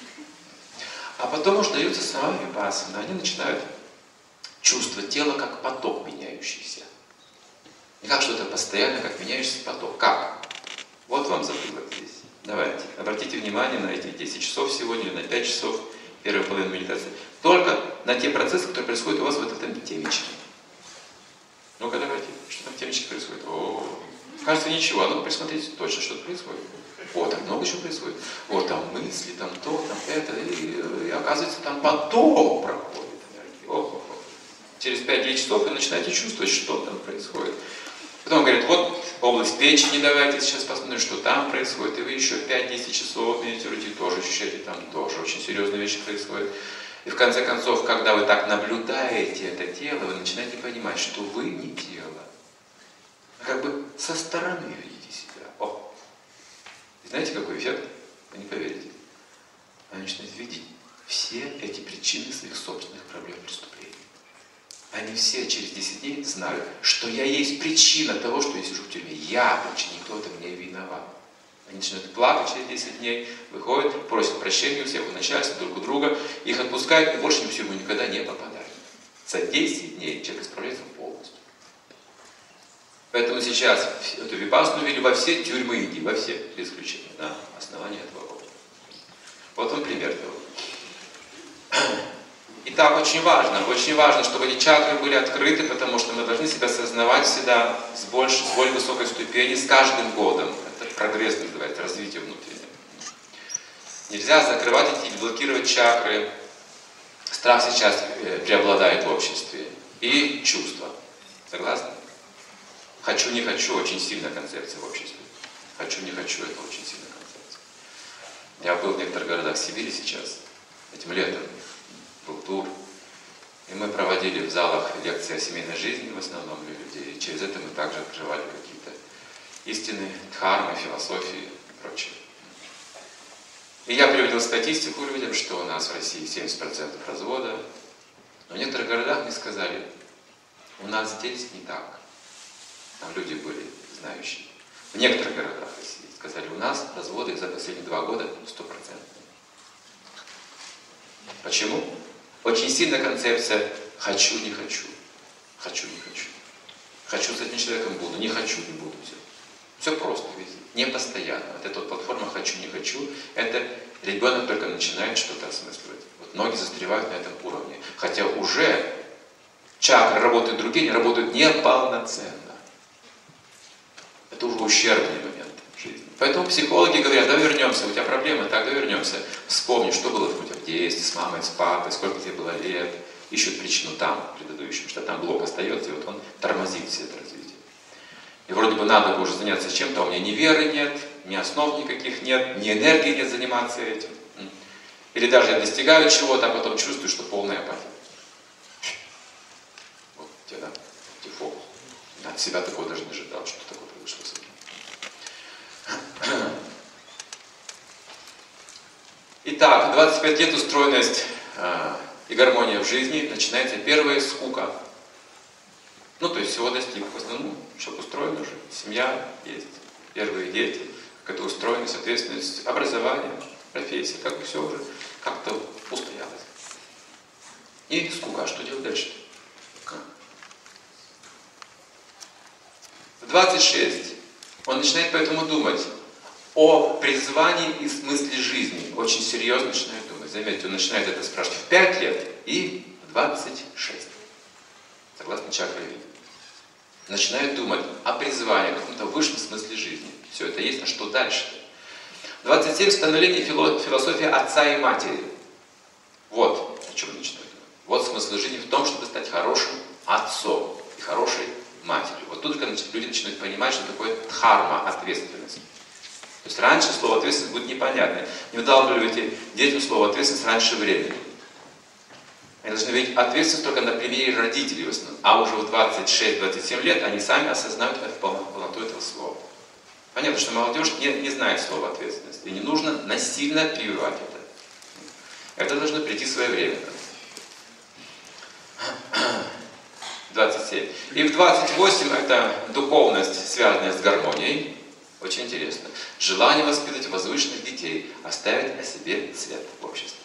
А потом уж дается сама випассана. Они начинают чувствовать тело как поток меняющийся. Не как что-то постоянно, как меняющийся поток. Как? Вот вам затылок здесь. Давайте. Обратите внимание на эти 10 часов сегодня, на 5 часов первой половины медитации. Только на те процессы, которые происходят у вас в этом темечке. Ну-ка давайте. Что там в темечке происходит? Кажется, ничего. А ну-ка присмотрите точно, что происходит. Так много еще происходит. Там мысли, там то, там это. И оказывается, там поток проходит. Через 5-10 часов вы начинаете чувствовать, что там происходит. Потом говорят, вот область печени, давайте сейчас посмотрим, что там происходит. И вы еще 5-10 часов медитируете, тоже ощущаете, там тоже очень серьезные вещи происходят. И в конце концов, когда вы так наблюдаете это тело, вы начинаете понимать, что вы не тело. А как бы со стороны видите себя. И знаете, какой эффект? Вы не поверите. Вы начинаете видеть все эти причины своих собственных проблем преступлений. Они все через 10 дней знают, что я есть причина того, что я сижу в тюрьме. Я, больше никто это мне виноват. Они начинают плакать через 10 дней, выходят, просят прощения у всех, у начальства, друг у друга, их отпускают и больше в тюрьму никогда не попадают. За 10 дней человек исправляется полностью. Поэтому сейчас эту випассану ввели во все тюрьмы Индии, во все, без исключения, на основании этого опыта. Вот вам пример того. Итак, очень важно, чтобы эти чакры были открыты, потому что мы должны себя осознавать всегда с более высокой ступени с каждым годом. Это прогресс называется, развитие внутреннее. Нельзя закрывать эти или блокировать чакры. Страх сейчас преобладает в обществе. И чувства. Согласны? Хочу, не хочу, очень сильная концепция в обществе. Хочу, не хочу, это очень сильная концепция. Я был в некоторых городах Сибири сейчас, этим летом, был тур. И мы проводили в залах лекции о семейной жизни, в основном для людей. И через это мы также открывали какие-то истины, дхармы, философии и прочее. И я приводил статистику людям, что у нас в России 70% развода. Но в некоторых городах мне сказали, у нас здесь не так. Там люди были знающие. В некоторых городах России сказали, у нас разводы за последние 2 года 100%. Почему? Очень сильная концепция «хочу, не хочу». Хочу, не хочу. Хочу с этим человеком буду, не хочу, не буду. Все просто, видите, не постоянно. Вот эта вот платформа «хочу, не хочу», это ребенок только начинает что-то осмысливать. Вот многие застревают на этом уровне. Хотя уже чакры работают другие, они работают неполноценно. Это уже ущербный момент в жизни. Поэтому психологи говорят, давай вернемся, у тебя проблемы, так, давай вернемся. Вспомни, что было у тебя в детстве, с мамой, с папой, сколько тебе было лет. Ищут причину там, предыдущем, что там блок остается, и вот он тормозит все это развитие. И вроде бы надо бы уже заняться чем-то, а у меня ни веры нет, ни основ никаких нет, ни энергии нет заниматься этим. Или даже я достигаю чего-то, а потом чувствую, что полная апатия. Вот тебе, да, фокус. От себя такого даже не ожидал, что такое произошло с этим. Итак, 25 лет устроенность и гармония в жизни, начинается первая скука. Ну, то есть всего достиг. В основном, чтобы устроен уже. Семья есть, первые дети, какая-то устроенность, ответственность, образование, профессия, как бы все уже как-то устоялось. И скука, а что делать дальше? В 26 он начинает поэтому думать о призвании и смысле жизни. Очень серьезно начинает думать. Заметьте, он начинает это спрашивать в 5 лет и в 26. Согласно чакре вида. Начинает думать о призвании, о каком-то высшем смысле жизни. Все это есть, а что дальше? 27 становление философии отца и матери. Вот о чем начинает думать. Вот смысл жизни в том, чтобы стать хорошим отцом и хорошей матерью. Вот тут люди начинают понимать, что такое дхарма, ответственность. То есть раньше слово ответственность будет непонятно. Не вдалбливайте детям слово ответственность раньше времени. Они должны видеть ответственность только на примере родителей в основном. А уже в 26-27 лет они сами осознают полноту этого слова. Понятно, что молодежь не знает слова ответственность. И не нужно насильно прививать это. Это должно прийти в свое время. 27. И в 28 это духовность, связанная с гармонией. Очень интересно. Желание воспитывать возвышенных детей, оставить о себе след в обществе.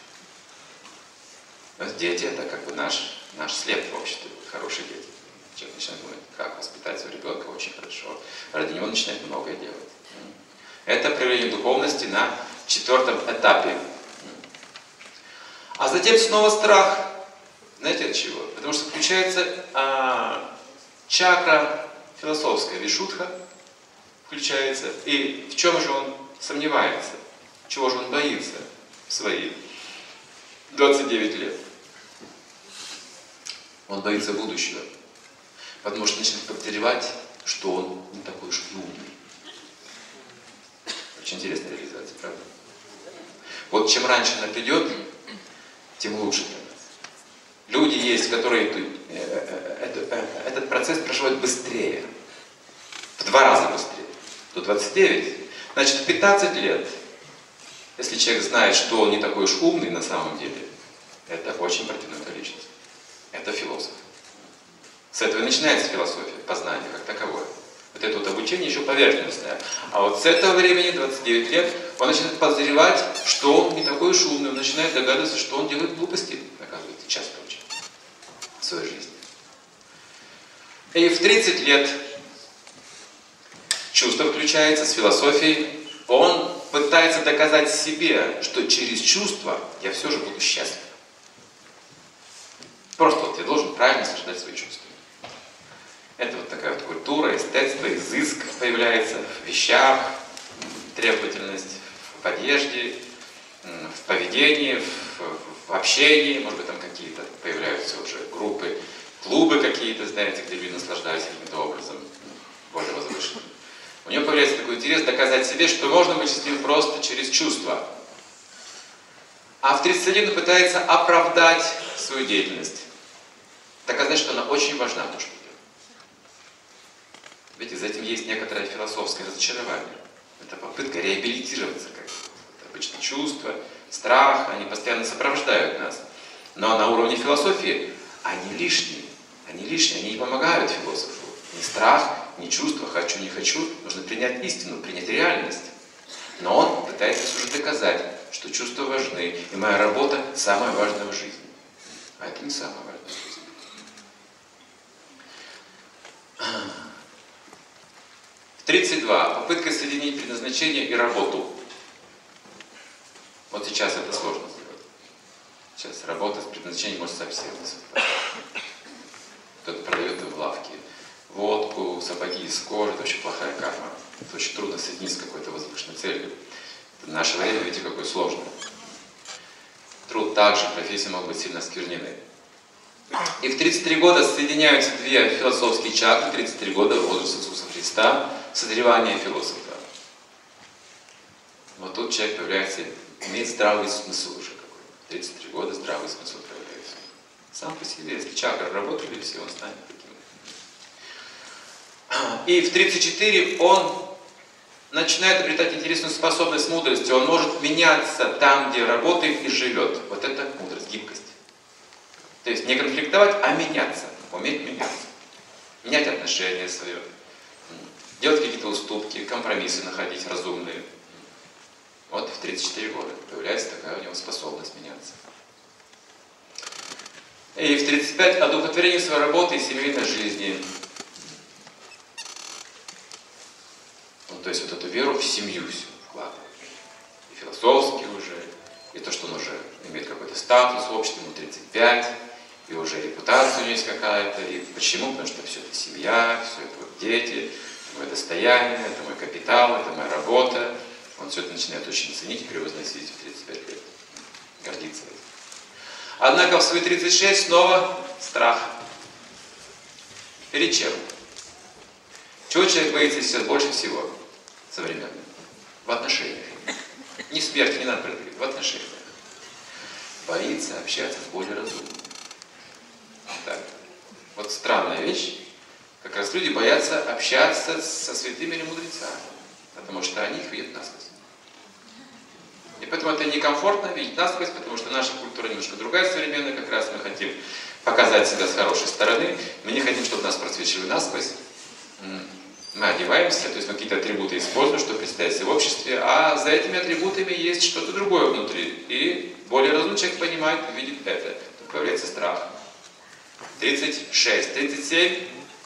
Дети это как бы наш след в обществе, хорошие дети. Человек начинает думать, как воспитать своего ребенка очень хорошо. Ради него начинает многое делать. Это проявление духовности на 4-м этапе. А затем снова страх. Знаете от чего? Потому что включается чакра философская, вишудха включается. И в чем же он сомневается? Чего же он боится в свои 29 лет? Он боится будущего. Потому что начинает подозревать, что он не такой уж и умный. Очень интересная реализация, правда? Вот чем раньше она придет, тем лучше для нас. Люди есть, которые этот процесс проживают быстрее. В 2 раза быстрее. До 29. Значит, в 15 лет, если человек знает, что он не такой уж умный на самом деле, это очень продвинутая личность. Это философ. С этого и начинается философия, познание как таковое. Вот это вот обучение еще поверхностное. А вот с этого времени, 29 лет, он начинает подозревать, что он не такой уж умный. Он начинает догадываться, что он делает глупости, оказывается, часто очень, в своей жизни. И в 30 лет чувство включается с философией. Он пытается доказать себе, что через чувства я все же буду счастлив. Просто вот я должен правильно сочетать свои чувства. Это вот такая вот культура, эстетство, изыск появляется в вещах, требовательность в одежде, в поведении, в общении, может быть, там какие-то появляются уже группы, клубы какие-то, знаете, где люди наслаждаются каким-то образом более возвышенным. У него появляется такой интерес доказать себе, что можно быть счастливым просто через чувства. А в 31 он пытается оправдать свою деятельность. Доказать, что она очень важна, то, что делает. Видите, за этим есть некоторое философское разочарование. Это попытка реабилитироваться как-то. Обычно чувства, страх, они постоянно сопровождают нас. Но на уровне философии они лишние. Они не помогают философу. Ни страх, ни чувства, хочу, не хочу. Нужно принять истину, принять реальность. Но он пытается уже доказать, что чувства важны. И моя работа самая важная в жизни. А это не самая важная в жизни. В 32. Попытка соединить предназначение и работу. Вот сейчас это сложно сделать. Сейчас работа с предназначением может совсем не совпадать. Кто-то продает в лавке водку, сапоги из кожи, это очень плохая карма. Это очень трудно соединить с какой-то возвышенной целью. В наше время, видите, какое сложное. Труд также, профессии могут быть сильно осквернены. И в 33 года соединяются две философские чакры, 33 года возраст Иисуса Христа, созревание философа. Вот тут человек появляется, имеет здравый смысл уже какой-то. 33 года здравый смысл появляется. Сам по себе, если чакры работали, все, он станет таким. И в 34 он начинает обретать интересную способность мудрости. Он может меняться там, где работает и живет. Вот это мудрость, гибкость. То есть не конфликтовать, а меняться. Уметь меняться. Менять отношения свои. Делать какие-то уступки, компромиссы находить разумные. Вот в 34 года появляется такая у него способность меняться. И в 35 одухотворение своей работы и семейной жизни. То есть вот эту веру в семью всю вкладывает. И философски уже, и то, что он уже имеет какой-то статус в обществе, ему 35, и уже репутация у него есть какая-то. И почему? Потому что все это семья, все это вот дети, мое достояние, это мой капитал, это моя работа. Он все это начинает очень ценить и превозносить в 35 лет. Гордиться этим. Однако в свои 36 снова страх. Перед чем? Чего человек боится сейчас больше всего? Современно. В отношениях. Не смерти, не надо предвидеть, в отношениях. Боится общаться с более разумными. Так. Вот странная вещь. Как раз люди боятся общаться со святыми или мудрецами. Потому что они их видят насквозь. И поэтому это некомфортно видеть насквозь, потому что наша культура немножко другая современная. Как раз мы хотим показать себя с хорошей стороны. Мы не хотим, чтобы нас просвечивали насквозь. Мы одеваемся, то есть мы какие-то атрибуты используем, чтобы представить себя в обществе, а за этими атрибутами есть что-то другое внутри. И более разумный человек понимает, видит это. Тут появляется страх. 36, 37.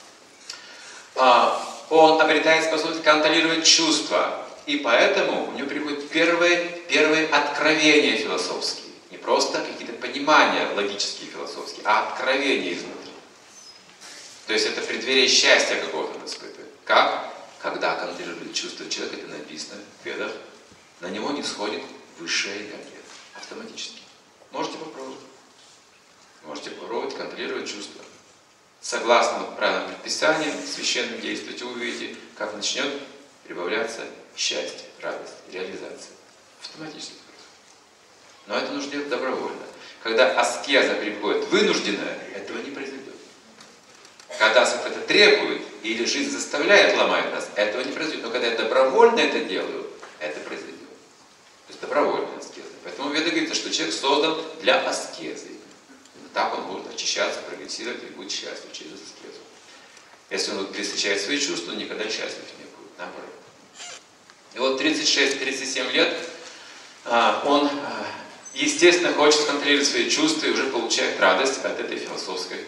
Он обретает способность контролировать чувства. И поэтому у него приходят первые откровения философские. Не просто какие-то понимания логические философские, а откровения изнутри. То есть это преддверие счастья какого-то он испытывает. Как? Когда контролирует чувство человека, это написано в Ведах, на него не сходит высшая энергия. Автоматически. Можете попробовать. Можете попробовать контролировать чувства. Согласно правилам предписания, священным действовать, вы увидите, как начнет прибавляться счастье, радость, реализация. Автоматически. Но это нужно делать добровольно. Когда аскеза приходит вынужденная, этого не произойдет. Когда это требует, или жизнь заставляет, ломает нас, этого не произойдет. Но когда я добровольно это делаю, это произойдет. То есть добровольная аскеза. Поэтому в Ведах говорится, что человек создан для аскезы. Так он будет очищаться, прогрессировать и будет счастлив через аскезу. Если он встречает свои чувства, он никогда счастлив не будет. Наоборот. И вот 36-37 лет он, естественно, хочет контролировать свои чувства и уже получает радость от этой философской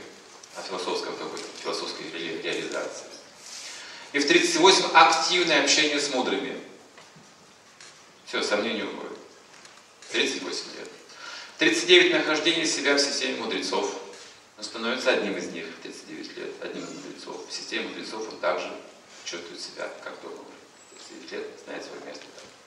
реализации. И в 38 активное общение с мудрыми. Все, сомнения уходят. 38 лет. 39 нахождение себя в системе мудрецов. Он становится одним из них в 39 лет, одним из мудрецов. В системе мудрецов он также чувствует себя как дома. 39 лет знает свое место.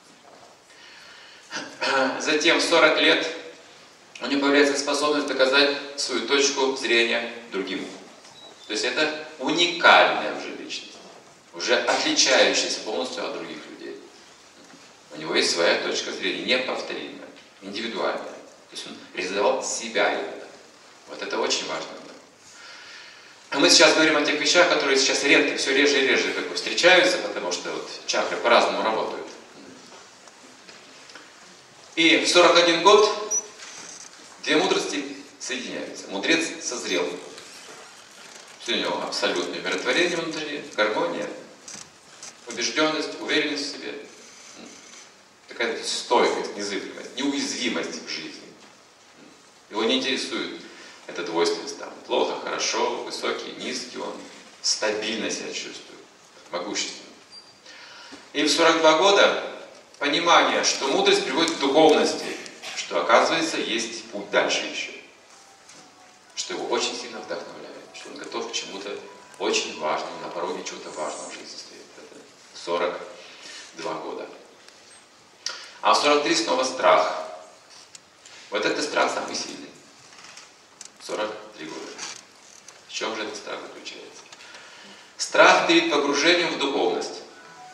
Затем в 40 лет у него появляется способность доказать свою точку зрения другим. То есть это уникальная уже личность, уже отличающаяся полностью от других людей. У него есть своя точка зрения, неповторимая, индивидуальная. То есть он реализовал себя именно. Вот это очень важно. А мы сейчас говорим о тех вещах, которые сейчас редко, все реже и реже как бы встречаются, потому что вот чакры по-разному работают. И в 41 год две мудрости соединяются. Мудрец созрел. Все у него абсолютное умиротворение внутри, гармония, убежденность, уверенность в себе, такая стойкость, незыблемость, неуязвимость в жизни. Его не интересует эта двойственность, там, плохо, хорошо, высокий, низкий, он стабильно себя чувствует, могущественно. И в 42 года понимание, что мудрость приводит к духовности, что, оказывается, есть путь дальше еще, что его очень сильно вдохновляет, что он готов к чему-то очень важному, на пороге чего-то важного в жизни стоит. Это 42 года. А в 43 снова страх. Вот этот страх самый сильный. 43 года. В чем же этот страх заключается? Страх перед погружением в духовность.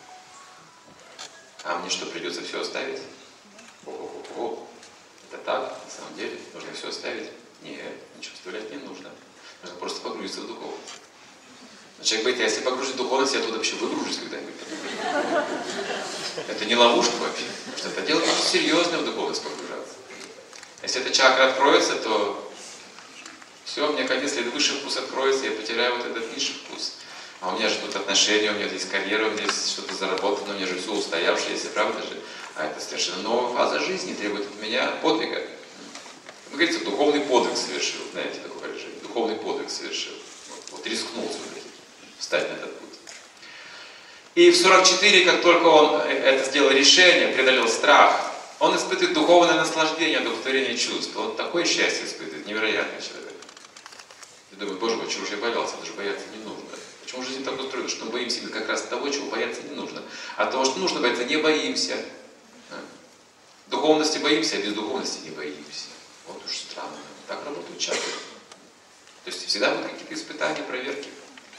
А мне что, придется все оставить? О-о-о-о. Это так? На самом деле? Нужно все оставить? Нет, ничего оставлять не нужно. Нужно просто погрузиться в духовность. Но человек говорит, если погружусь в духовность, я туда вообще выгружусь когда-нибудь. Это не ловушка вообще. Потому что это дело очень серьезное в духовность погружаться. Если эта чакра откроется, то все, мне конец, если высший вкус откроется, я потеряю вот этот низший вкус. А у меня же тут отношения, у меня здесь карьера, у меня здесь что-то заработано, у меня же все устоявшееся, правда же? А это совершенно новая фаза жизни, требует от меня подвига. Как говорится, духовный подвиг совершил, знаете, такое выражение, духовный подвиг совершил. Вот рискнул все-таки встать на этот путь. И в 44, как только он это сделал решение, преодолел страх, он испытывает духовное наслаждение, удовлетворение чувств. Он такое счастье испытывает, невероятный человек. Я думаю, боже мой, чего же я боялся, даже бояться не нужно. Почему жизнь так устроена, что мы боимся именно как раз того, чего бояться не нужно. А того, что нужно бояться, не боимся. Духовности боимся, а без духовности не боимся. Вот уж странно. Так работают чакры. То есть всегда будут какие-то испытания, проверки.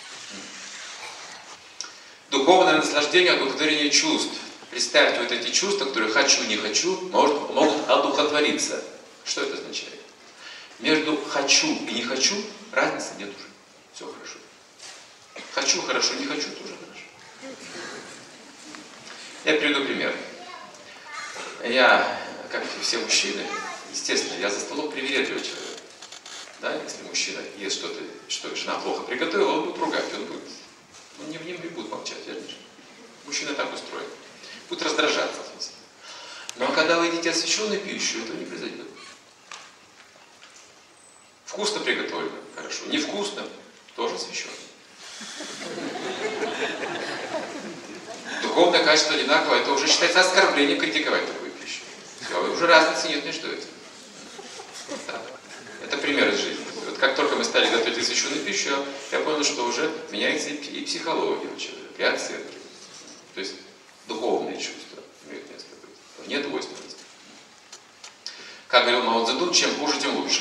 Духовное наслаждение, удовлетворение чувств. Представьте, вот эти чувства, которые хочу, не хочу, могут одухотвориться. Что это означает? Между хочу и не хочу разницы нет уже. Все хорошо. Хочу хорошо, не хочу тоже хорошо. Я приведу пример. Я, как и все мужчины, естественно, я за столом привередливый человек. Да, если мужчина ест что-то, что жена плохо приготовила, он будет ругать, он не будет молчать, верно? Мужчина так устроен. Будет раздражаться. Но когда вы едите освященную пищу, этого не произойдет. Вкусно приготовлено, хорошо. Невкусно, тоже освященно. Духовное качество одинаковое, это уже считается оскорблением критиковать такую пищу. Все, уже разницы нет между этим. Да. Это пример из жизни. Вот как только мы стали готовить освященную пищу, я понял, что уже меняется и психология у человека, и оценки. То есть духовные чувства имеют место быть. Вне двойственности. Как говорил Мао Цзэдун, чем хуже, тем лучше.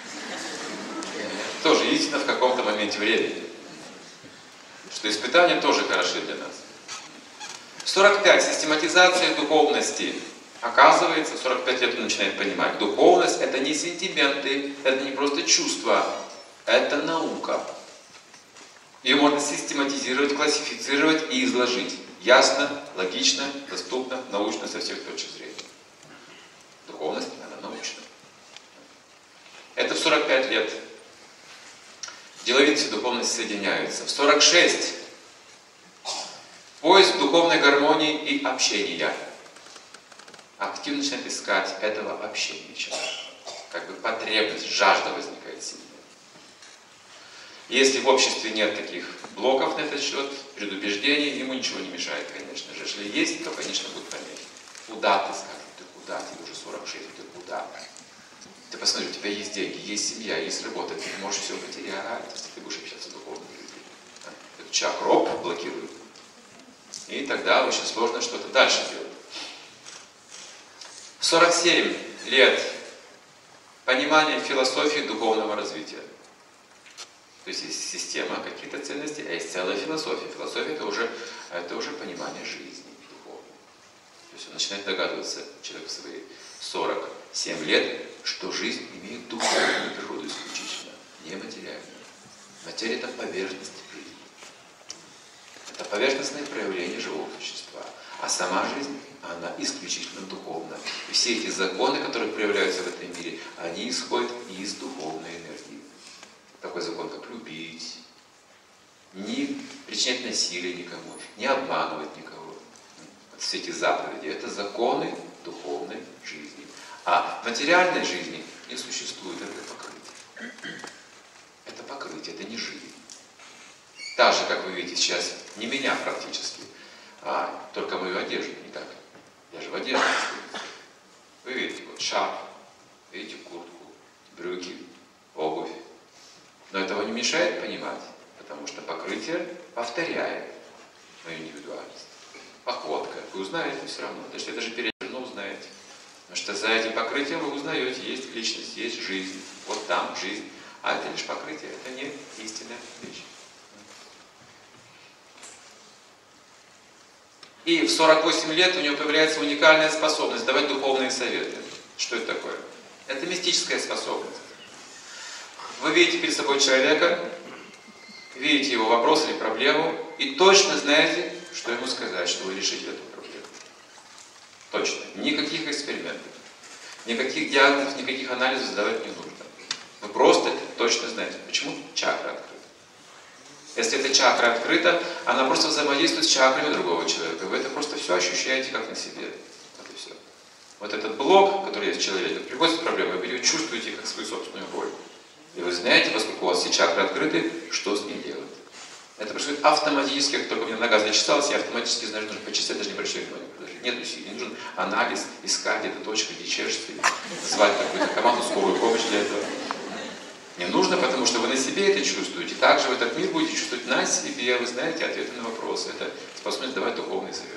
Тоже истина в каком-то моменте времени. Что испытания тоже хороши для нас. 45. Систематизация духовности. Оказывается, в 45 лет он начинает понимать, духовность это не сентименты, это не просто чувства, это наука. Ее можно систематизировать, классифицировать и изложить. Ясно, логично, доступно, научно со всех точек зрения. Духовность, она научна. Это в 45 лет. Деловитость и духовность соединяются. В 46 поиск духовной гармонии и общения. Активно начинает искать этого общения человека. Как бы потребность, жажда возникает сильная. Если в обществе нет таких блоков на этот счет, предубеждений, ему ничего не мешает, конечно же. Если есть, то, конечно, будут помехи. Куда ты, скажешь, ты куда? Тебе уже 46, ты куда? Ты посмотри, у тебя есть деньги, есть семья, есть работа, ты можешь все потерять, если ты будешь общаться с духовными людьми. Эту чакру блокирует. И тогда очень сложно что-то дальше делать. В 47 лет понимание философии духовного развития. То есть есть система каких-то ценностей, а есть целая философия. Философия это уже понимание жизни духовной. То есть он начинает догадываться, человек в свои 47 лет, что жизнь имеет духовную природу исключительно, не материальную. Материя — это поверхность жизни. Это поверхностное проявление живого существа. А сама жизнь, она исключительно духовна. И все эти законы, которые проявляются в этом мире, они исходят из духовной энергии. Такой закон, как любить, не причинять насилие никому, не обманывать никого. Вот все эти заповеди — это законы духовной жизни. А материальной жизни не существует, это покрытие. Это покрытие, это не жизнь. Так же, как вы видите сейчас, не меня практически, а только мою одежду, не так. Я же в одежде. Вы видите, вот шапку, видите куртку, брюки, обувь. Но этого не мешает понимать, потому что покрытие повторяет мою индивидуальность. Походка. Вы узнаете все равно. Даже я даже переверну, узнаете. Потому что за этим покрытием вы узнаете, есть личность, есть жизнь. Вот там жизнь. А это лишь покрытие, это не истинная вещь. И в 48 лет у него появляется уникальная способность давать духовные советы. Что это такое? Это мистическая способность. Вы видите перед собой человека, видите его вопрос или проблему, и точно знаете, что ему сказать, что вы решите эту проблему. Точно. Никаких экспериментов, никаких диагнозов, никаких анализов задавать не нужно. Вы просто это точно знаете. Почему? Чакра открыта. Если эта чакра открыта, она просто взаимодействует с чакрами другого человека. Вы это просто все ощущаете как на себе. Вот и все. Вот этот блок, который есть в человеке, приходит проблема, вы ее чувствуете как свою собственную боль. И вы знаете, поскольку у вас все чакры открыты, что с ней делать. Это происходит автоматически, как только у меня нога зачесалась, я автоматически знаю, что нужно почесать, даже не обращаю внимания. Нет усилий, не нужен анализ, искать где-то точка, где чешется, звать какую-то команду, скорую помощь для этого. Не нужно, потому что вы на себе это чувствуете. Также в этот мир будете чувствовать на себе, вы знаете ответы на вопросы. Это способность давать духовные советы.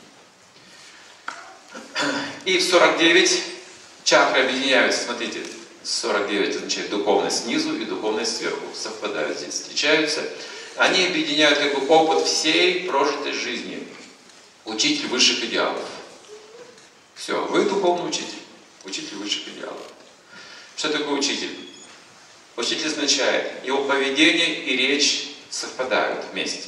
И в 49 чакры объединяются, смотрите, 49 означает духовность снизу и духовность сверху. Совпадают здесь, встречаются. Они объединяют как бы опыт всей прожитой жизни. Учитель высших идеалов. Все, вы духовный учитель. Учитель высших идеалов. Что такое учитель? Учитель означает, его поведение и речь совпадают вместе.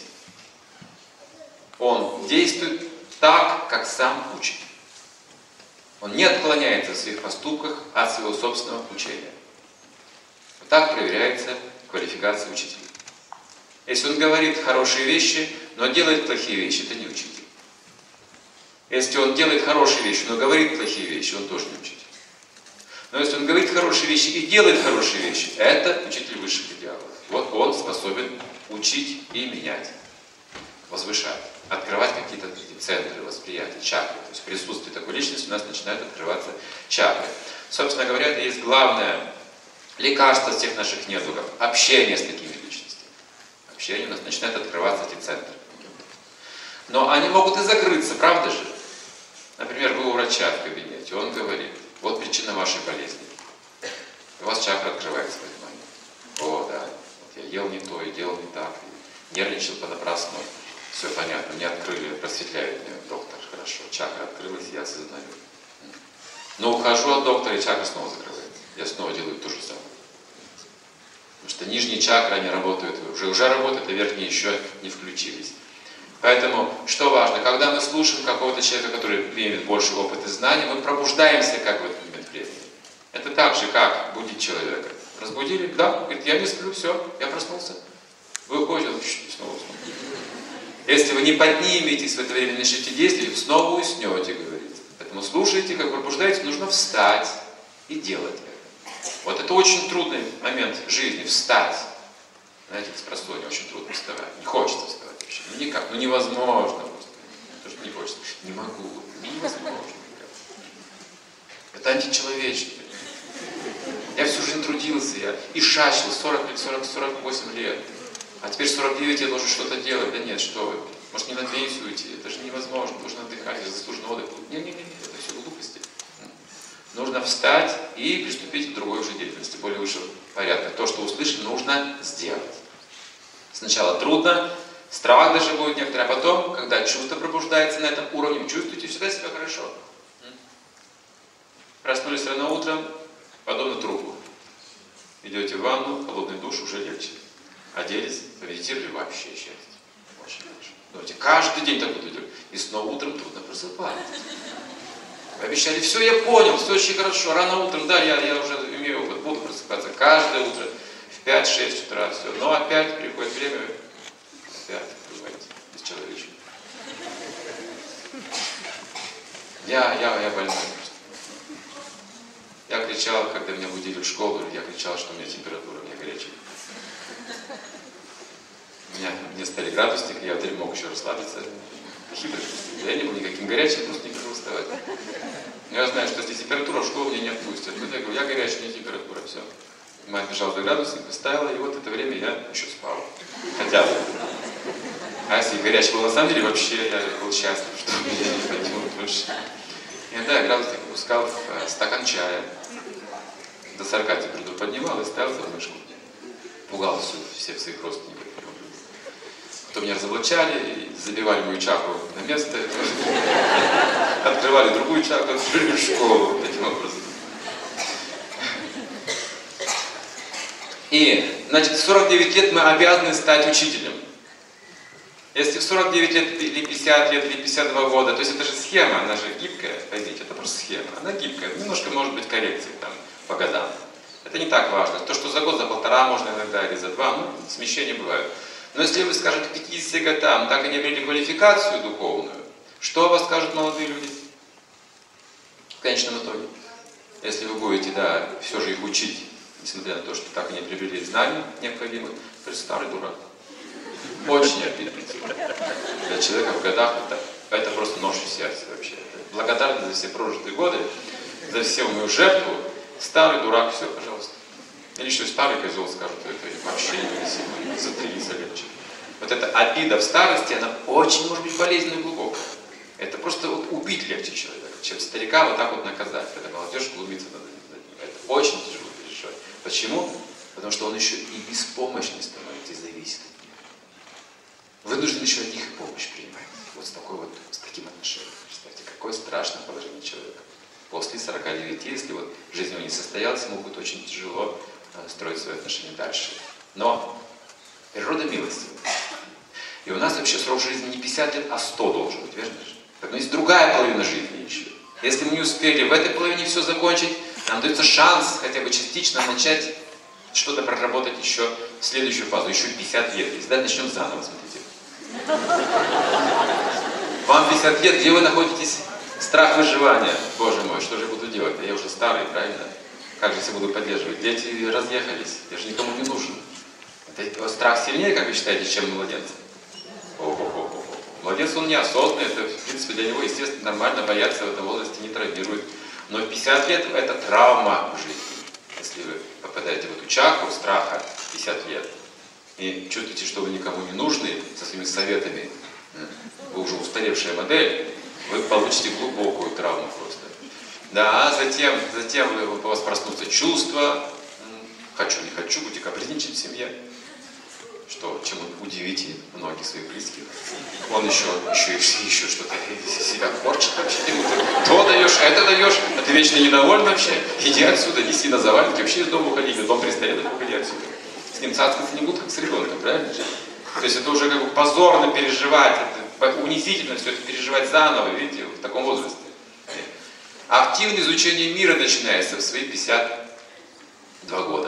Он действует так, как сам учит. Он не отклоняется в своих поступках от своего собственного учения. Вот так проверяется квалификация учителя. Если он говорит хорошие вещи, но делает плохие вещи, это не учитель. Если он делает хорошие вещи, но говорит плохие вещи, он тоже не учитель. Но если он говорит хорошие вещи и делает хорошие вещи, это учитель высших идеалов. Вот он способен учить и менять, возвышать, открывать какие-то центры восприятия, чакры. То есть в присутствии такой личности у нас начинают открываться чакры. Собственно говоря, это есть главное лекарство всех наших недугов. Общение с такими личностями. Общение у нас начинает открываться эти центры. Но они могут и закрыться, правда же? Например, вы у врача в кабинете, он говорит: вот причина вашей болезни. И у вас чакра открывается, понимаете? О, да, вот я ел не то и делал не так, и нервничал понапрасну. Все понятно, мне открыли, просветляет меня доктор. Хорошо, чакра открылась, я осознаю. Но ухожу от доктора, и чакра снова закрывается. Я снова делаю то же самое. Потому что нижние чакры, они работают, уже работают, а верхние еще не включились. Поэтому, что важно, когда мы слушаем какого-то человека, который имеет больше опыта и знаний, мы пробуждаемся как в этот момент времени. Это так же, как будить человека. Разбудили? Да. Говорит, я не сплю, все, я проснулся. Вы уходите, снова уснул. Если вы не подниметесь в это время, начнете действовать, вы снова уснете, говорится. Поэтому слушайте, как пробуждаете, нужно встать и делать это. Вот это очень трудный момент жизни, встать. Знаете, с просонья очень трудно вставать. Не хочется вставать вообще. Ну никак, ну невозможно просто. То, что не хочется. Не могу. Невозможно. Это античеловечно. Я всю жизнь трудился, я и шачил 48 лет. А теперь 49 я должен что-то делать. Да нет, что вы. Может, не на пенсию уйти? Это же невозможно. Нужно отдыхать, заслуженный отдых. Не, это все глупости. Нужно встать и приступить к другой уже деятельности, более высшего порядка. То, что услышали, нужно сделать. Сначала трудно, страх даже будет некоторый, а потом, когда чувство пробуждается на этом уровне, вы чувствуете всегда себя хорошо. Проснулись рано утром, подобно трупу. Идете в ванну, холодный душ, уже легче. Оделись, помедитировали, вообще счастье. Очень хорошо. Давайте каждый день так вот идем. И снова утром трудно просыпаться. Вы обещали, все, я понял, все очень хорошо. Рано утром, да, я уже имею опыт, буду просыпаться каждое утро в 5-6 утра, все. Но опять приходит время, опять бываете бесчеловечно. Я больной. Я кричал, когда меня будили в школу, я кричал, что у меня температура, у меня горячая. Мне стали градусник, я теперь мог еще расслабиться. Хитрость. Я не был никаким горячим, просто не хочу вставать. Я знаю, что если температура, в школу меня не отпустят. Я говорю, я горячий, у меня температура, все. Мать бежала за градусник, поставила, и вот это время я еще спал. Хотя бы. А если горячий был на самом деле, вообще я был счастлив, что меня не ходило больше. Иногда я градусник опускал в стакан чая. До 40 температуру поднимал и ставил за мышку. Пугал всех своих родственников. Потом меня разоблачали, забивали мою чакру на место, открывали другую чакру, открыли в школу таким образом. И, значит, в 49 лет мы обязаны стать учителем. Если в 49 лет, или 50 лет, или 52 года, то есть это же схема, она же гибкая, поймите, это просто схема. Она гибкая, немножко может быть коррекции там по годам. Это не так важно. То, что за год, за полтора можно иногда, или за два, ну, смещения бывают. Но если вы скажете, к 50 годам так и не обрели квалификацию духовную, что о вас скажут молодые люди? В конечном итоге. Если вы будете, да, все же их учить, несмотря на то, что так и не приобрели знаний необходимых, то есть старый дурак. Очень обидно. Для человека в годах это просто нож в сердце вообще. Благодарен за все прожитые годы, за всю мою жертву. Старый дурак, все, пожалуйста. Или еще старый козел скажут, это вообще невыносимо, за 30 лет. Вот эта обида в старости, она очень может быть болезненной и глубокой. Это просто вот убить легче человека, чем старика вот так вот наказать, когда молодежь глумится над ним. Это очень тяжело переживать. Почему? Потому что он еще и беспомощный становится и зависит от них. Вынужден еще от них помощь принимать. Вот с таким отношением. Представьте, какое страшное положение человека. После 49, если вот жизнь его не состоялась, ему будет очень тяжело строить свои отношения дальше. Но природа милостива. И у нас вообще срок жизни не 50 лет, а 100 должен быть, верно же? Но есть другая половина жизни еще. Если мы не успели в этой половине все закончить, нам дается шанс хотя бы частично начать что-то проработать еще в следующую фазу, еще 50 лет. Если да, начнем заново, смотрите. Вам 50 лет, где вы находитесь? Страх выживания. Боже мой, что же я буду делать? Я уже старый, правильно? Как же я буду поддерживать? Дети разъехались, я же никому не нужен. Это страх сильнее, как вы считаете, чем младенца? Младенец, он неосознанный, это, в принципе, для него, естественно, нормально, бояться в этом возрасте не травмирует. Но в 50 лет это травма в жизни. Если вы попадаете в эту чакру страха 50 лет и чувствуете, что вы никому не нужны со своими советами, вы уже устаревшая модель, вы получите глубокую травму просто. Да, а затем у вас проснутся чувства, хочу, не хочу, будете капризничать в семье, что, чем он удивите многих своих близких. Он еще что-то себя корчит вообще. То даешь, это даешь, а ты вечно недоволен вообще. Иди отсюда, неси на заваленке, вообще из дома уходи, дом престарелых, уходи отсюда. С ним цацкаться не будут, как с ребенком, правильно? То есть это уже как бы позорно переживать, это унизительно все это переживать заново, видите, в таком возрасте. Активное изучение мира начинается в свои 52 года.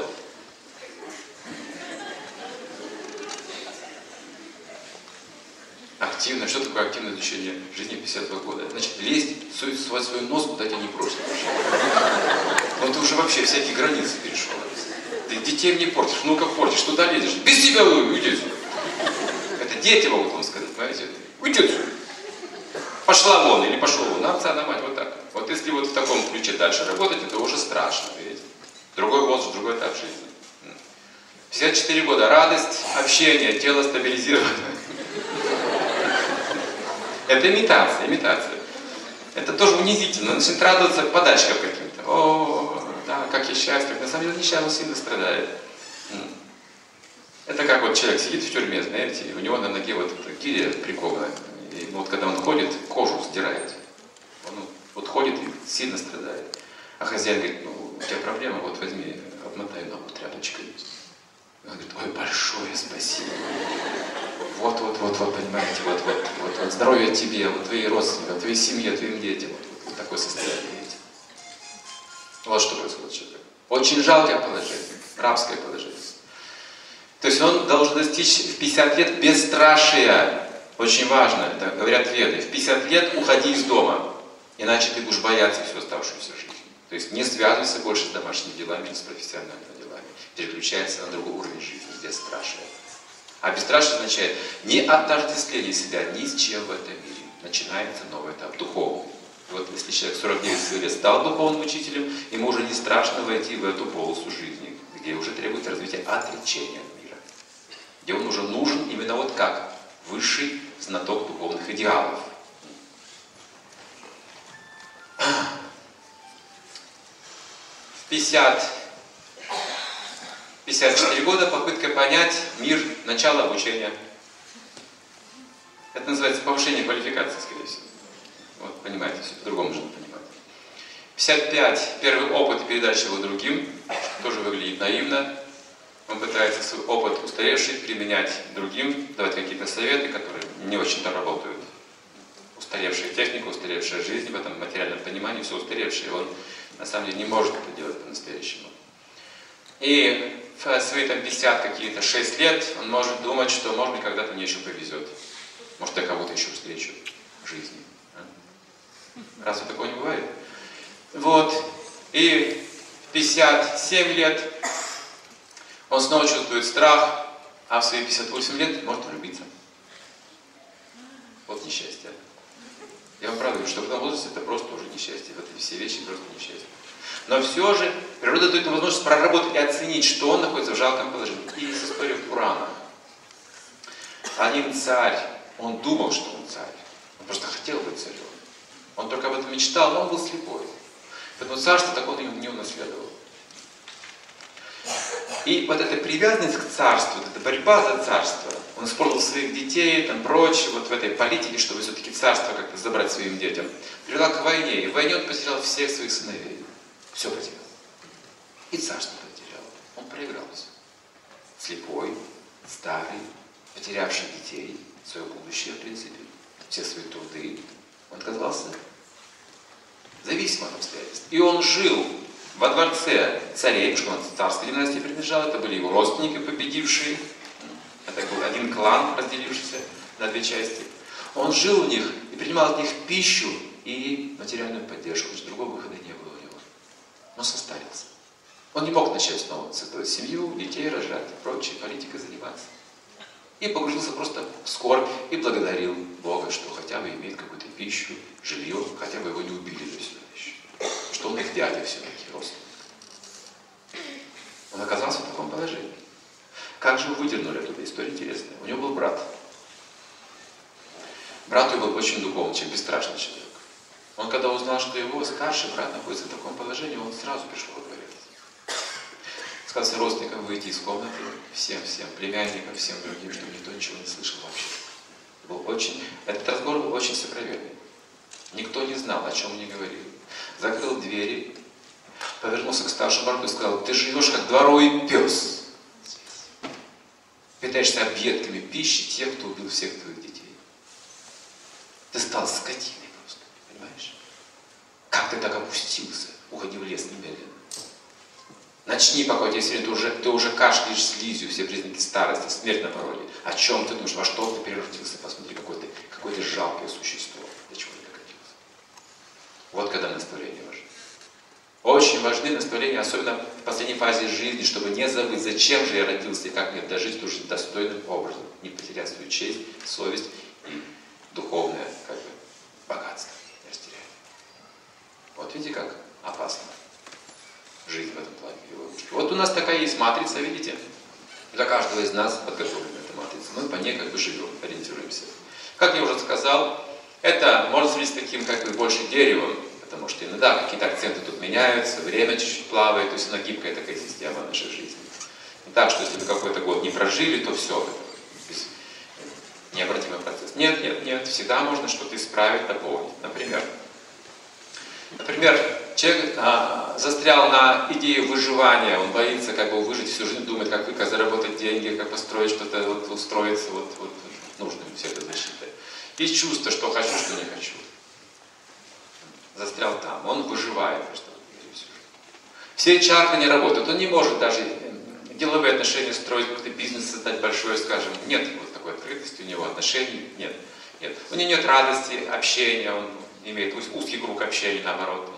Активное, что такое активное изучение жизни 52 года? Значит, лезть, свой нос куда тебя не просят. Ну ты уже вообще всякие границы перешел. Ты детей мне портишь, ну-ка портишь, туда лезешь. Без тебя уйди отсюда. Это дети могут вам сказать, понимаете? Уйди отсюда. Пошла вон или пошел вон, на отца, на мать, вот так. Вот если вот в таком ключе дальше работать, это уже страшно, видите? Другой возраст, другой этап жизни. 54 года, радость, общение, тело стабилизировано. Это имитация, имитация. Это тоже унизительно. Он начинает радоваться подачкам каким-то. О, да, как я счастлив. На самом деле несчастный, он сильно страдает. Это как вот человек сидит в тюрьме, знаете, и у него на ноге вот гиря прикована. И вот когда он ходит, кожу сдирает. Он вот ходит и сильно страдает. А хозяин говорит, ну, у тебя проблема, вот возьми, обмотай ногу тряпочкой. Он говорит, ой, большое спасибо. Вот, понимаете, вот, здоровья тебе, вот твоей родственникам, твоей семье, твоим детям. Вот такое состояние, видите. Вот что происходит с человеком. Очень жалкое положение, рабское положение. То есть он должен достичь в 50 лет бесстрашия. Очень важно, это говорят веды. В 50 лет уходи из дома, иначе ты будешь бояться всю оставшуюся жизнь. То есть не связывайся больше с домашними делами или с профессиональными делами. Переключается на другой уровень жизни, бесстрашие. А бесстрашие означает не отождествление себя ни с чем в этом мире. Начинается новый этап, духовный. Вот если человек 49 лет стал духовным учителем, ему уже не страшно войти в эту полосу жизни, где уже требуется развитие отречения от мира. Где он уже нужен именно вот как высший знаток духовных идеалов. В 54 года попытка понять мир, начало обучения. Это называется повышение квалификации, скорее всего. Вот, понимаете, все по-другому нужно понимать. 55. Первый опыт передачи его другим, что тоже выглядит наивно. Он пытается свой опыт устаревший применять другим, давать какие-то советы, которые не очень-то работают. Устаревшая техника, устаревшая жизнь, в этом материальном понимании все устаревшее. Он на самом деле не может это делать по-настоящему. И в свои там 50 какие-то 6 лет он может думать, что может быть когда-то мне еще повезет. Может я кого-то еще встречу в жизни. Разве такого не бывает? Вот. И в 57 лет он снова чувствует страх, а в свои 58 лет может влюбиться. Вот несчастье. Я вам правда говорю, что в этом возрасте это просто уже несчастье. Вот эти все вещи просто несчастье. Но все же природа дает ему возможность проработать и оценить, что он находится в жалком положении. И есть история в Пуранах. Один царь, он думал, что он царь. Он просто хотел быть царем. Он только об этом мечтал, но он был слепой. Поэтому царство так он не унаследовал. И вот эта привязанность к царству, вот эта борьба за царство, он использовал своих детей, там прочее, вот в этой политике, чтобы все-таки царство как-то забрать своим детям, привела к войне. И в войне он потерял всех своих сыновей. Все потерял. И царство потерял. Он проигрался. Слепой, старый, потерявший детей, свое будущее, в принципе, все свои труды. Он отказался зависим от обстоятельств. И он жил во дворце царей, потому что он царской династии принадлежал, это были его родственники, победившие. Это был один клан, разделившийся на две части. Он жил у них и принимал от них пищу и материальную поддержку, потому что другого выхода не было у него. Он состарился. Он не мог начать снова создавать семью, детей рожать и прочей политикой заниматься. И погрузился просто в скорбь и благодарил Бога, что хотя бы имеет какую-то пищу, жилье, хотя бы его не убили за все еще. Что он их дядя все-таки, родственник. Он оказался в таком положении. Как же его выдернули оттуда? История интересная. У него был брат. Брат его был очень духовный, чем бесстрашный человек. Он когда узнал, что его старший брат находится в таком положении, он сразу пришел во дворец. Сказал родственникам выйти из комнаты, всем, племянникам, всем другим, чтобы никто ничего не слышал вообще. Этот разговор был очень сокровенный. Никто не знал, о чем они говорили. Закрыл двери, повернулся к старшему брату и сказал: ты живешь как дворовый пес. Питаешься объедками пищи тех, кто убил всех твоих детей. Ты стал скотиной просто, понимаешь? Как ты так опустился? Уходи в лес немедленно. Начни, пока у тебя сегодня ты уже кашляешь слизью, все признаки старости, смерть на пороге. О чем ты думаешь, во что ты превратился? Посмотри, какое ты жалкое существо. До чего ты докатился. Вот когда наставления важны. Очень важны наставления, особенно в последней фазе жизни, чтобы не забыть, зачем же я родился и как мне дожить тоже достойным образом, не потерять свою честь, совесть и духовное богатство не растерять. Вот видите, как опасно жизнь в этом плане. Вот у нас такая есть матрица, видите? Для каждого из нас подготовлена эта матрица. Мы по ней живем, ориентируемся. Как я уже сказал, Это можно сравнить с таким, как бы, больше деревом, потому что иногда какие-то акценты тут меняются, время чуть-чуть плавает, то есть она гибкая такая система нашей жизни. Не так, что если вы какой-то год не прожили, то все, необратимый процесс. Нет, нет, нет, всегда можно что-то исправить, дополнить. Например, человек застрял на идее выживания, он боится как бы выжить всю жизнь, думает, как заработать деньги, как построить что-то, вот, устроиться, вот нужно все это защитой. Есть чувство, что хочу, что не хочу. Застрял там, он выживает. Все чакры не работают, он не может даже деловые отношения строить, какой-то бизнес создать большой, скажем, нет вот такой открытости у него, отношений нет. Нет. У него нет радости, общения, он имеет узкий круг общения, наоборот.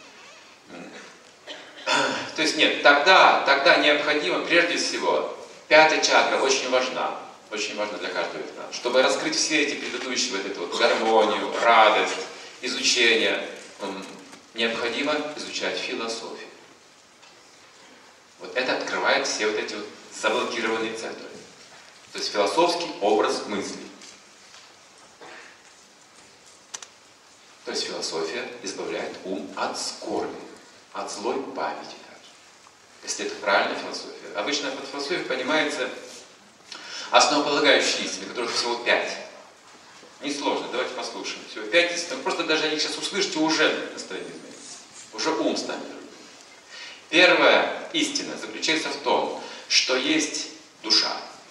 То есть нет, тогда необходимо прежде всего, 5-я чакра очень важна для каждого из нас, чтобы раскрыть все эти предыдущие, вот эту вот гармонию, радость, изучение, необходимо изучать философию. Вот это открывает все вот эти вот заблокированные центры. То есть философский образ мысли. То есть философия избавляет ум от скорби, от злой памяти также. Если это правильная философия. Обычно под философией понимается основополагающие истины, которых всего 5. Несложно, давайте послушаем. Всего 5 истин. Просто даже они сейчас услышите, уже настроение изменится. Уже ум станет. Первая истина заключается в том, что есть душа.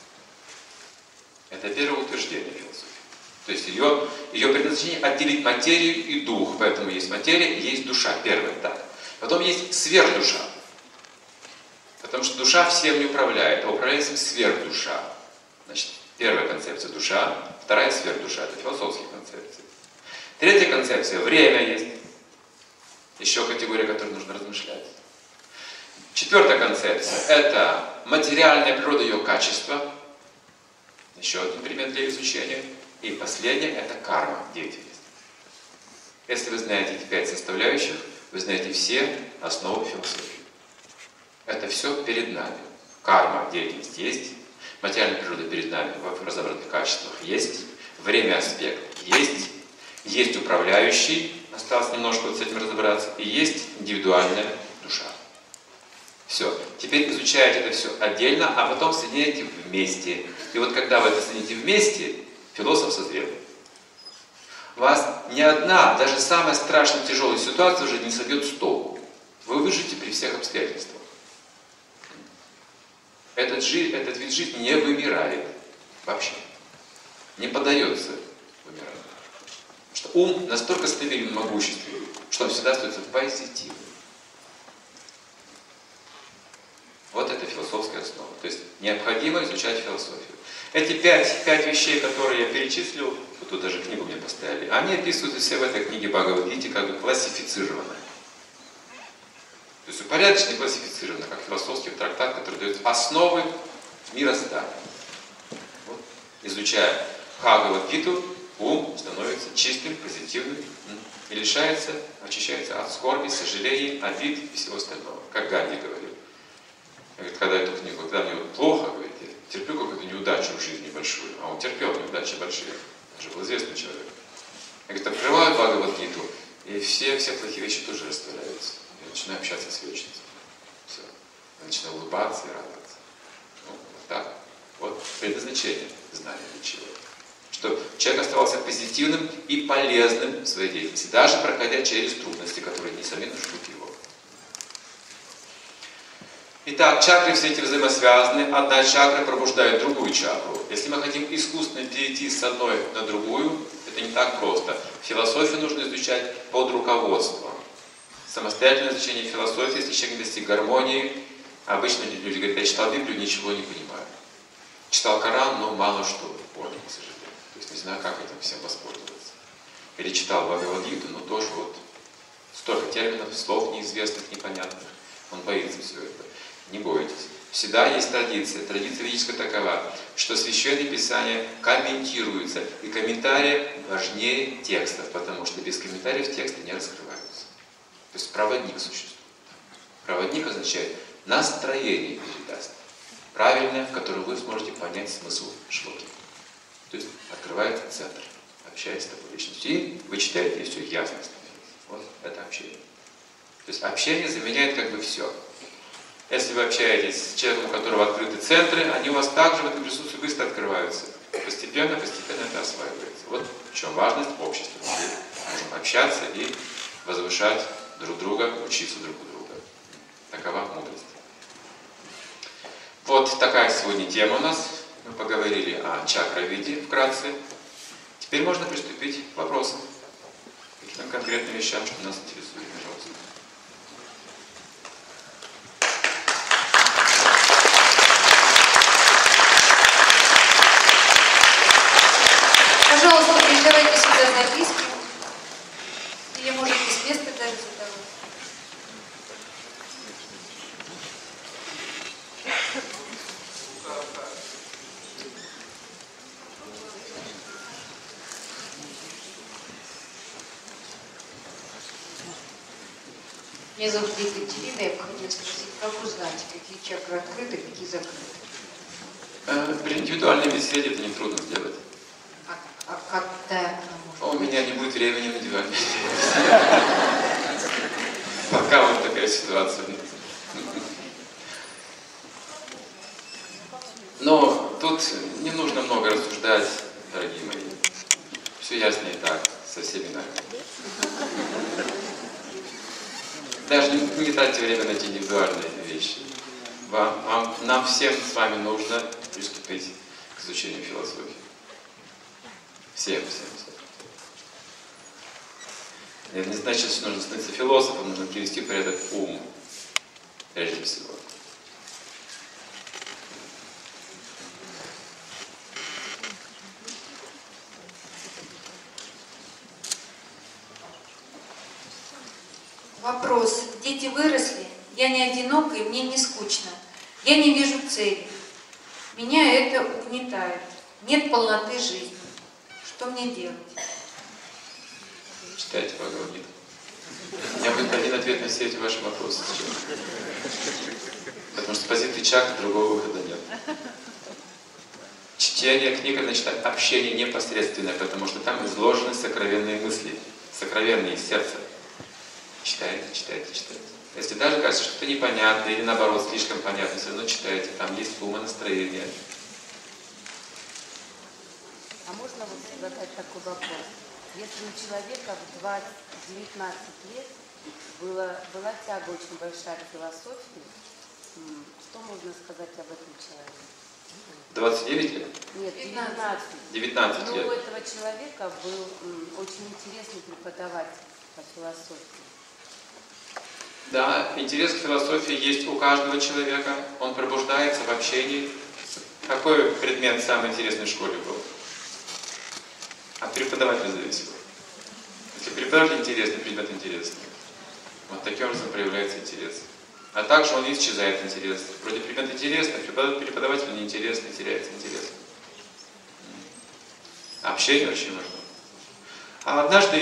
Это первое утверждение философии. То есть ее предназначение отделить материю и дух. Поэтому есть материя, есть душа. Первое, так. Потом есть сверхдуша. Потому что душа всем не управляет, а управляет сверхдуша. Значит, первая концепция душа, вторая сверхдуша. Это философские концепции. Третья концепция время есть. Еще категория, о которой нужно размышлять. Четвертая концепция – это материальная природа, ее качество. Еще один предмет для изучения. И последнее – это карма, деятельность. Если вы знаете эти 5 составляющих, вы знаете все основы философии. Это все перед нами. Карма, деятельность есть. Материальная природа перед нами в разобранных качествах есть. Время, аспект есть. Есть управляющий, осталось немножко вот с этим разобраться. И есть индивидуальная душа. Все. Теперь изучаете это все отдельно, а потом соединяете вместе. И вот когда вы это соедините вместе, философ созрел. Вас ни одна, даже самая страшная, тяжелая ситуация уже не собьет с толку. Вы выживете при всех обстоятельствах. Этот вид жизни не вымирает вообще. Не поддается вымиранию. Потому что ум настолько стабилен, могущественный, что он всегда остается позитивным. Вот это философская основа. То есть необходимо изучать философию. Эти 5 вещей, которые я перечислил, вот тут даже книгу мне поставили, они описываются все в этой книге Бхагавад-гите как бы классифицированы. То есть упорядоченно и классифицировано, как философский трактат, который дает основы мироздания. Вот. Изучая Бхагавад-гиту, ум становится чистым, позитивным и лишается, очищается от скорби, сожалений, обид и всего остального. Как Ганди говорил. Говорит, когда эту книгу, когда мне вот плохо, говорит, я терплю какую-то неудачу в жизни большую, а он терпел неудачи большие, он же был известный человек. Я говорит, открываю Бхагавад-гиту, и все плохие вещи тоже растворяются. Я начинаю общаться с вечностью. Все. Я начинаю улыбаться и радоваться. Ну, вот так. Вот предназначение знания для человека. Что человек оставался позитивным и полезным в своей деятельности, даже проходя через трудности, которые, несомненно, ждут его. Итак, чакры все эти взаимосвязаны. Одна чакра пробуждает другую чакру. Если мы хотим искусственно перейти с одной на другую, это не так просто. Философию нужно изучать под руководством. Самостоятельное изучение философии, если человек не достиг гармонии, обычно люди говорят, я читал Библию, ничего не понимаю. Читал Коран, но мало что понял, к сожалению. То есть не знаю, как этим всем воспользоваться. Или читал Бхагавад-гиту, но тоже вот столько терминов, слов неизвестных, непонятных. Он боится все это. Не бойтесь. Всегда есть традиция. Традиция ведическая такова, что священные писания комментируются. И комментарии важнее текстов, потому что без комментариев тексты не раскрываются. То есть проводник существует. Проводник означает настроение передаст. Правильное, в котором вы сможете понять смысл шлоки. То есть открывается центр. общаясь с такой личностью. И вы читаете, и все ясно становится. Вот это общение. То есть общение заменяет как бы все. Если вы общаетесь с человеком, у которого открыты центры, они у вас также в этом присутствии быстро открываются. Постепенно это осваивается. Вот в чем важность общества. Мы можем общаться и возвышать друг друга, учиться друг у друга. Такова мудрость. Вот такая сегодня тема у нас. Мы поговорили о чакровиде вкратце. Теперь можно приступить к вопросам. К каким конкретным вещам, что нас интересует, пожалуйста.
Пожалуйста, передавайте сюда записки. Или можете с места даже задавать.
Меня зовут Екатерина, я бы хотела спросить, как узнать, какие чакры открыты, какие закрыты?
При индивидуальной беседе это нетрудно сделать.
А когда она может
У меня не будет времени на индивидуальной беседе. Пока вот такая ситуация. Но тут не нужно много рассуждать, дорогие мои. Все ясно и так, со всеми нами. Даже не тратьте время на эти индивидуальные вещи. Нам всем с вами нужно приступить к изучению философии. Всем. Это не значит, что нужно становиться философом, нужно привести в порядок ум, прежде всего.
Вопрос. Дети выросли, я не одинока и мне не скучно. Я не вижу цели. Меня это угнетает. Нет полноты жизни. Что мне делать?
Читайте Бхагавад-гиту. У меня будет один ответ на все эти ваши вопросы сейчас. Потому что с позиции чакры другого выхода нет. Чтение книг, значит, общение непосредственное, потому что там изложены сокровенные мысли, сокровенные из сердца. Читайте. Если даже кажется, что это непонятно или наоборот слишком понятно, все равно читайте, там есть умонастроение.
А можно вот задать такой вопрос? Если у человека в 19 лет была тяга очень большая к философии, что можно сказать об этом человеке?
29 лет?
Нет, 19.
19
Но
лет.
у этого человека был очень интересный преподаватель по философии.
Да, интерес к философии есть у каждого человека. Он пробуждается в общении. Какой предмет самый интересный в школе был? От преподавателя зависит. Если преподаватель интересный, предмет интересный. Вот таким образом проявляется интерес. А также он исчезает интерес. Вроде предмет интересный, преподавателю неинтересный, теряется интерес. Общение очень важно. А однажды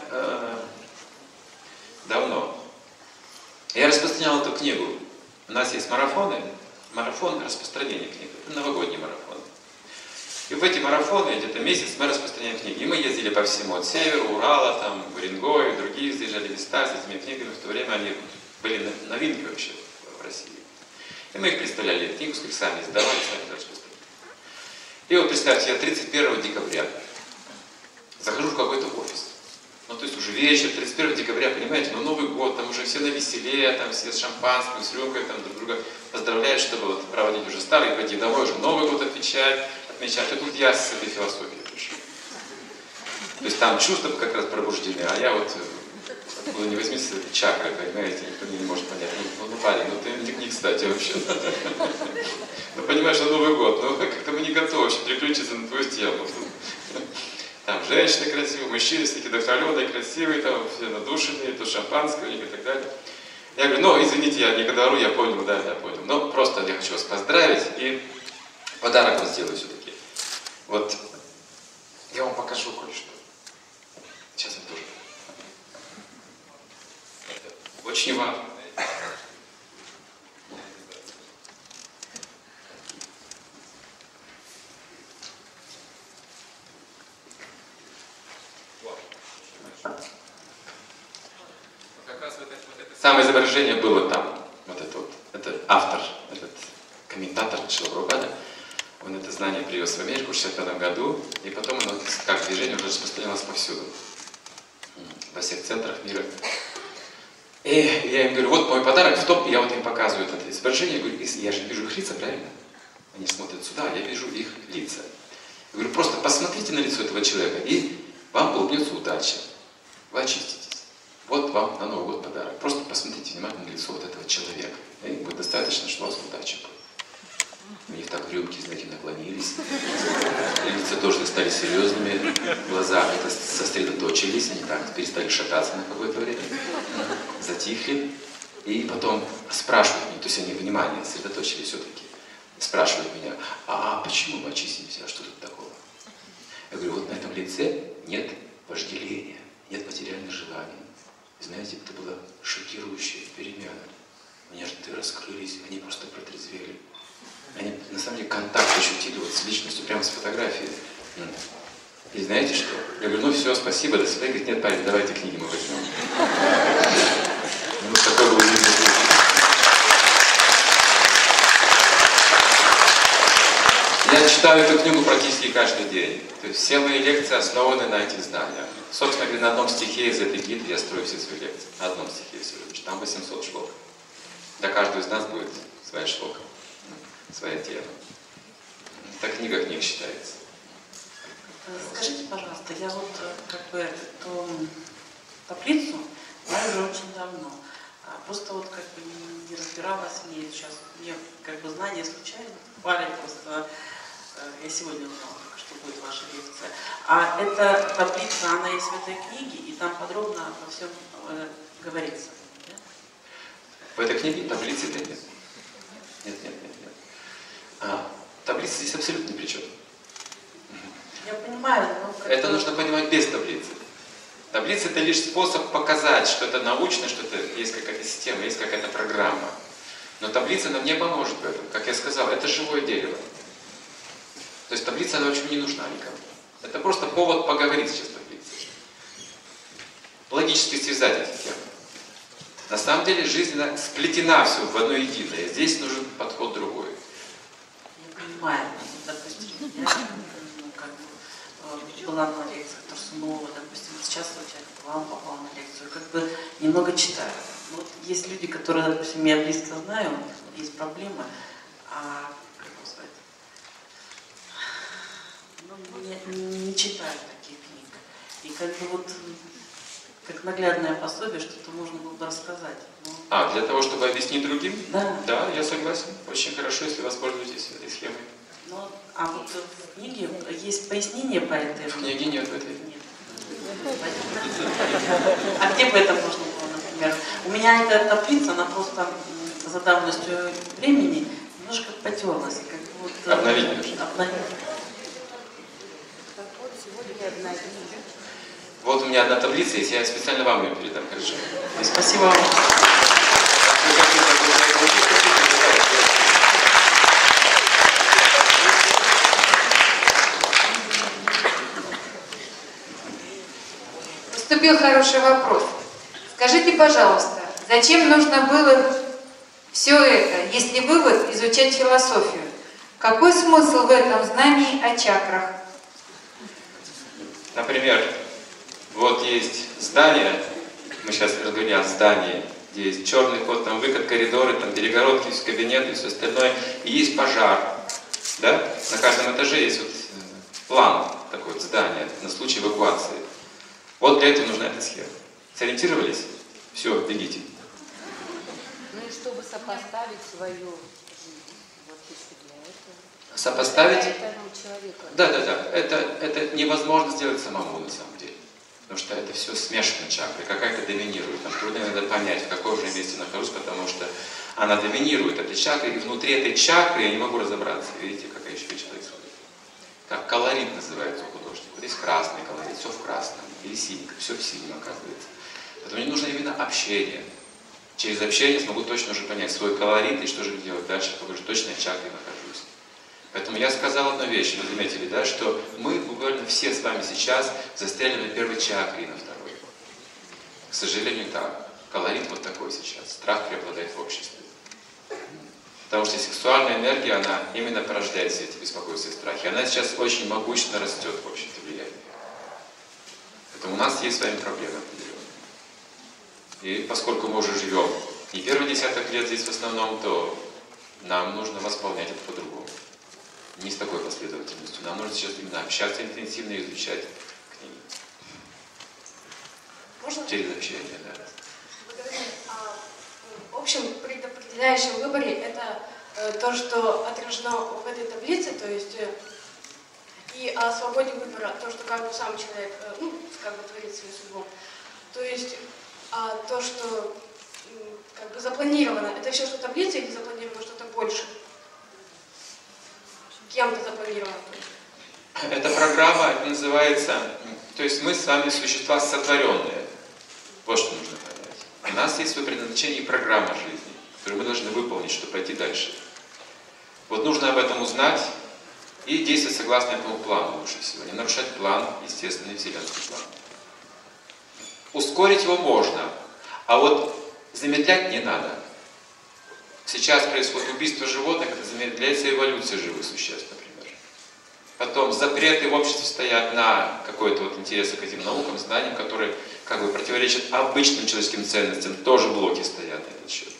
я распространял эту книгу. У нас есть марафон распространения книг. Это новогодний марафон. И в эти марафоны, где-то месяц, мы распространяем книги. И мы ездили по всему, от севера, Урала, там, в Уренгой, другие заезжали места с этими книгами. В то время они были новинки вообще в России. И мы их представляли, книгу сами издавали, сами распространяли. И вот представьте, я 31 декабря захожу в какой-то офис. Ну, то есть уже вечер, 31 декабря, понимаете, ну, Новый год, там уже все на веселе, там все с шампанским, с рюмкой, там друг друга поздравляют, чтобы вот проводить уже старый, пойти домой, уже Новый год отмечать. И тут я с этой философией пришел. То есть там чувства как раз пробуждены, а я вот, откуда не возьми с этой чакры, понимаете, никто не может понять. Ну, парень, ну ты не кстати вообще. Ну, понимаешь, что Новый год, ну, как-то мы не готовы вообще переключиться на твою тему. Там женщины красивые, мужчины всякие вдохновленные, красивые, там все надушенные, то шампанское у них и так далее. Я говорю, ну, извините, я не говорю, я понял, да, я понял. Но просто я хочу вас поздравить и подарок вам сделаю все-таки. Вот, я вам покажу кое-что. Сейчас я тоже. Это очень важно. самое изображение было там. Вот это вот. Это автор, этот комментатор Шрила Прабхупады. Он это знание привез в Америку в 1965 году, и потом оно, как движение, уже распространилось повсюду. Во всех центрах мира. И я им говорю, вот мой подарок в том, и я вот им показываю это изображение, я говорю, я же вижу их лица, правильно? Они смотрят сюда, я вижу их лица. Я говорю, просто посмотрите на лицо этого человека, и вам улыбнется удача. Вы очиститесь. Вот вам на Новый год подарок. Просто посмотрите внимательно на лицо вот этого человека. И будет достаточно, что у вас удача будет. У них так рюмки, знаете, наклонились. Лица тоже стали серьезными. Глаза как-то сосредоточились. Они так перестали шататься на какое-то время. Затихли. И потом спрашивают меня, то есть они внимание сосредоточили все-таки. Спрашивают меня, а почему мы очистимся? А что тут такого? Я говорю, вот на этом лице нет вожделения, нет материальных желаний. Знаете, это была шокирующая перемена. У меня рты раскрылись, они просто протрезвели. Они на самом деле контакт ощутили вот с личностью, прямо с фотографией. И знаете что? Я говорю, ну все, спасибо, до свидания. Говорит, нет, парень, давайте книги мы возьмем. Вот такой был удивительный случай. Я читаю эту книгу практически каждый день. То есть все мои лекции основаны на этих знаниях. Собственно говоря, на одном стихе из этой гиды я строю все свои лекции. На одном стихе всего лишь. Там 800 шлок. Для каждого из нас будет своя шлока, своя тема. Это книга книг считается.
Скажите, пожалуйста, я вот как бы эту таблицу знаю уже очень давно. Просто вот как бы не разбиралась в ней сейчас. Мне как бы знания случайно попали просто. Я сегодня узнала, что будет ваша лекция. А эта таблица, она есть в этой книге, и там подробно обо всем говорится. Да?
В этой книге таблицы-то нет. Нет. Таблица здесь абсолютно ни при чем.
Я понимаю, но...
Это нужно понимать без таблицы. Таблица — это лишь способ показать, что это научно, что это есть какая-то система, есть какая-то программа. Но таблица нам не поможет в этом. Как я сказал, это живое дерево. То есть таблица, она очень не нужна никому. Это просто повод поговорить сейчас с таблицей. Логически связать эти темы. На самом деле жизнь сплетена все в одно единое. Здесь нужен подход другой.
Я понимаю. Допустим, я была на лекциях Турсунова, допустим, сейчас вот я к вам попала на лекцию, как бы немного читаю. Вот есть люди, которые, допустим, я близко знаю, у них есть проблемы, а как его сказать, не читаю таких книг. И как бы вот как наглядное пособие что-то можно было бы рассказать. Но...
Для того, чтобы объяснить другим?
Да.
Да, я согласен. Очень хорошо, если воспользуетесь этой схемой.
Ну, а вот в книге есть пояснение по этой?
В книге нет в этой.
Нет. А где бы это можно было, например? У меня эта таблица, она просто за давностью времени немножко потерлась. Как вот,
Обновить нужно.
Обновить.
Вот сегодня обновили.
Вот у меня одна таблица есть, я специально вам ее передам, хорошо?
Спасибо вам.
Поступил хороший вопрос. Скажите, пожалуйста, зачем нужно было все это, если вывод изучать философию? Какой смысл в этом знании о чакрах?
Например, вот есть здание, мы сейчас разговаривали о здании, где есть черный ход, там выход, коридоры, там перегородки, кабинеты и все остальное, и есть пожар, да? На каждом этаже есть вот план такой вот здания на случай эвакуации. Вот для этого нужна эта схема. Сориентировались? Все, бегите.
Ну и чтобы сопоставить свою жизнь, вот если для этого.
Сопоставить?
Это человека.
Да. Это невозможно сделать самому на самом деле. Потому что это все смешано чакры, какая-то доминирует. Нам трудно иногда понять, в каком же месте нахожусь, потому что она доминирует этой чакры, и внутри этой чакры я не могу разобраться. Видите, какая еще вещь происходит. Как колорит называется у художника. Вот есть красный колорит, все в красном, или синий, все в синем оказывается. Поэтому мне нужно именно общение. Через общение смогу точно уже понять свой колорит и что же делать дальше, в какой же точной чакре нахожусь. Поэтому я сказал одну вещь, вы заметили, да, что мы буквально все с вами сейчас застряли на первой чакре и на второй. К сожалению, так. колорит вот такой сейчас. Страх преобладает в обществе. Потому что сексуальная энергия, она именно порождает все эти беспокойства и страхи. Она сейчас очень могущественно растет в обществе влияния. Поэтому у нас есть с вами проблемы определенные. И поскольку мы уже живем не первый десяток лет здесь в основном, то нам нужно восполнять это по-другому. Не с такой последовательностью. Нам нужно сейчас именно общаться интенсивно и изучать книги.
Можно?
Через общение, да.
Вы говорили о общем предопределяющем выборе. Это то, что отражено в этой таблице, то есть и о свободе выбора, то, что как бы сам человек, как бы творит свою судьбу. То есть то, что как бы запланировано, это все, что в таблице, или запланировано что-то больше? Кем-то запланировано?
Эта программа, это называется, то есть мы с вами существа сотворенные. Вот что нужно понять. У нас есть свое предназначение и программа жизни, которую мы должны выполнить, чтобы пойти дальше. Вот нужно об этом узнать и действовать согласно этому плану лучше всего. Не нарушать план, естественный вселенский план. Ускорить его можно, а вот замедлять не надо. Сейчас происходит убийство животных, это замедляется эволюция живых существ, например. Потом запреты в обществе стоят на какой-то вот интерес к этим наукам, знаниям, которые как бы противоречат обычным человеческим ценностям. Тоже блоки стоят на этот счет.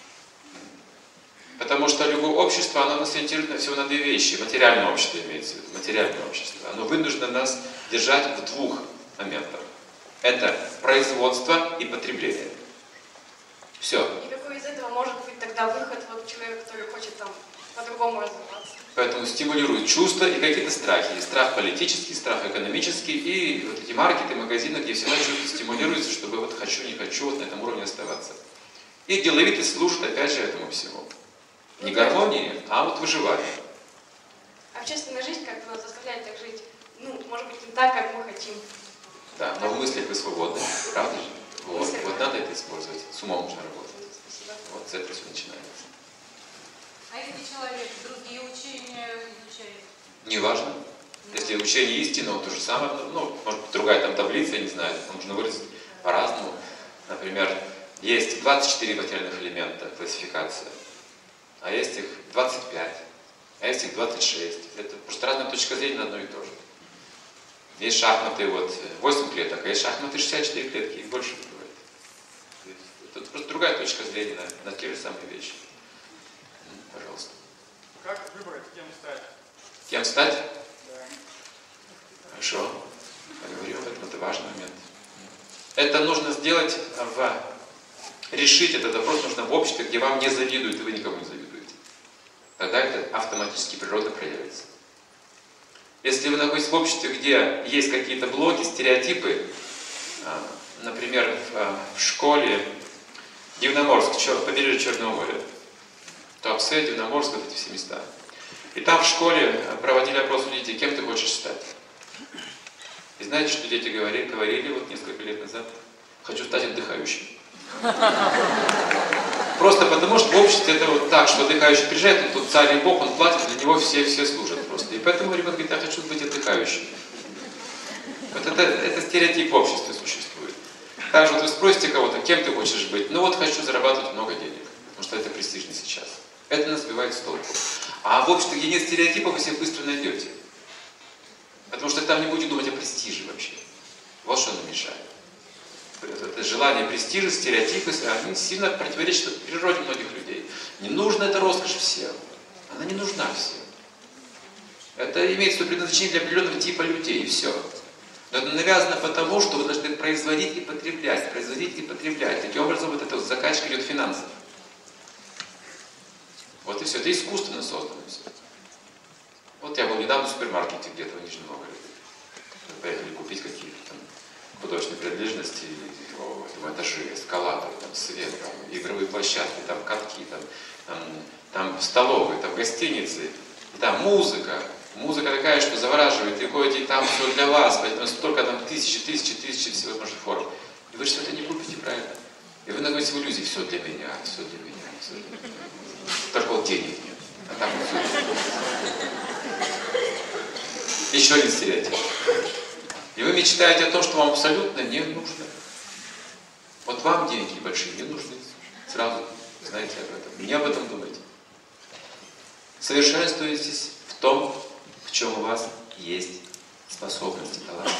Потому что любое общество, оно ориентировано всего на две вещи. Материальное общество имеется в виду, материальное общество. Оно вынуждено нас держать в двух моментах. Это производство и потребление. Все.
И какой из этого может быть тогда выход вот человека, который хочет там по-другому развиваться?
Поэтому стимулируют чувства и какие-то страхи. И страх политический, страх экономический, и вот эти маркеты, магазины, где всегда чувства стимулируются, чтобы вот хочу, не хочу, вот на этом уровне оставаться. И деловитость служит опять же этому всему. Не гармонии, а вот выживание.
Общественная жизнь как бы нас заставляет так жить, может быть, не так, как мы хотим.
Да, но в мыслях вы свободны, правда же? Вот,
Мысли,
вот
да.
надо это использовать, с умом нужно работать.
Спасибо.
Вот с этого все начинается.
А если человек другие учения изучает?
Неважно. Если учение истинного, то же самое, может быть, другая там таблица, я не знаю, нужно выразить по-разному. Например, есть 24 материальных элемента, классификация, а есть их 25, а есть их 26. Это просто разная точка зрения на одно и то же. Есть шахматы 8 клеток, а есть шахматы 64 клетки, их больше бывает. Это просто другая точка зрения на те же самые вещи. Пожалуйста.
Как выбрать, кем стать?
Кем стать?
Да.
Хорошо. Поговорим об этом, это важный момент. Это нужно сделать, решить этот вопрос нужно в обществе, где вам не завидуют, и вы никому не завидуете. Тогда это автоматически природа проявится. Если вы находитесь в обществе, где есть какие-то блоки, стереотипы, например, в школе Дивноморск, побережье Черного моря, Туапсе, Дивноморск, вот эти все места. И там в школе проводили опрос у детей, кем ты хочешь стать. И знаете, что дети говорили вот несколько лет назад? Хочу стать отдыхающим. Просто потому, что в обществе это вот так, что отдыхающий приезжает, он тут царь и бог, он платит, для него все служат просто. И поэтому ребенок говорит, я хочу быть отдыхающим. Вот это стереотип в обществе существует. Также вот вы спросите кого-то, кем ты хочешь быть? Ну вот хочу зарабатывать много денег, потому что это престижно сейчас. Это нас сбивает с толку. А в обществе, где нет стереотипов, вы себя быстро найдете. Потому что там не будете думать о престиже вообще. Вот что нам мешает. Это желание престижа, стереотипы, они сильно противоречат природе многих людей. Не нужна эта роскошь всем. Она не нужна всем. Это имеет свое предназначение для определенного типа людей, и все. Но это навязано потому, что вы должны производить и потреблять, производить и потреблять. Таким образом, вот эта вот закачка идет финансов. Вот и все. Это искусственно создано все. Вот я был недавно в супермаркете где-то в Нижнем Новгороде. Мы поехали купить какие-то там художественные принадлежности, это жесть, эскалаторы, там свет, там, игровые площадки, там катки, там столовые, там гостиницы, и там музыка. Музыка такая, что завораживает, и ходите, и там все для вас, поэтому столько там тысячи всевозможных форм. И вы что-то не купите, правильно? И вы находитесь в иллюзии, все для меня, все для меня, все для меня. Только вот денег нет, а там вот все. Еще один стереотип. И вы мечтаете о том, что вам абсолютно не нужно. Вот вам деньги большие не нужны. Сразу знаете об этом. Не об этом думайте. Совершенствуйтесь в том, в чем у вас есть способности, таланты.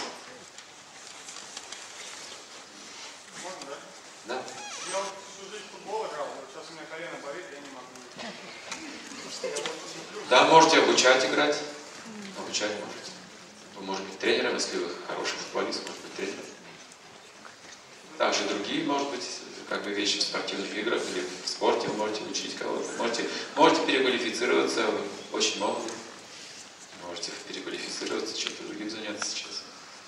Можно, да?
Да?
Я вот всю жизнь в футбол играл, вот сейчас у меня колено болит, я не могу. Я вот смотрю,
Да, можете обучать играть. Обучать можете. Вы можете быть тренером, если вы хороший футболист, может быть тренером. Также другие, может быть, как бы вещи в спортивных играх или в спорте вы можете учить кого-то. Можете переквалифицироваться, вы очень молоды. Можете переквалифицироваться, чем-то другим заняться сейчас.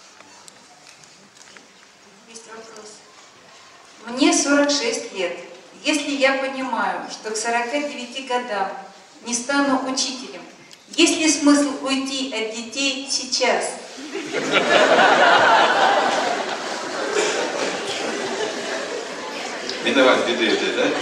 Есть вопрос. Мне 46 лет. Если я понимаю, что к 49 годам не стану учителем, есть ли смысл уйти от детей сейчас?
Виноват беды этой, да?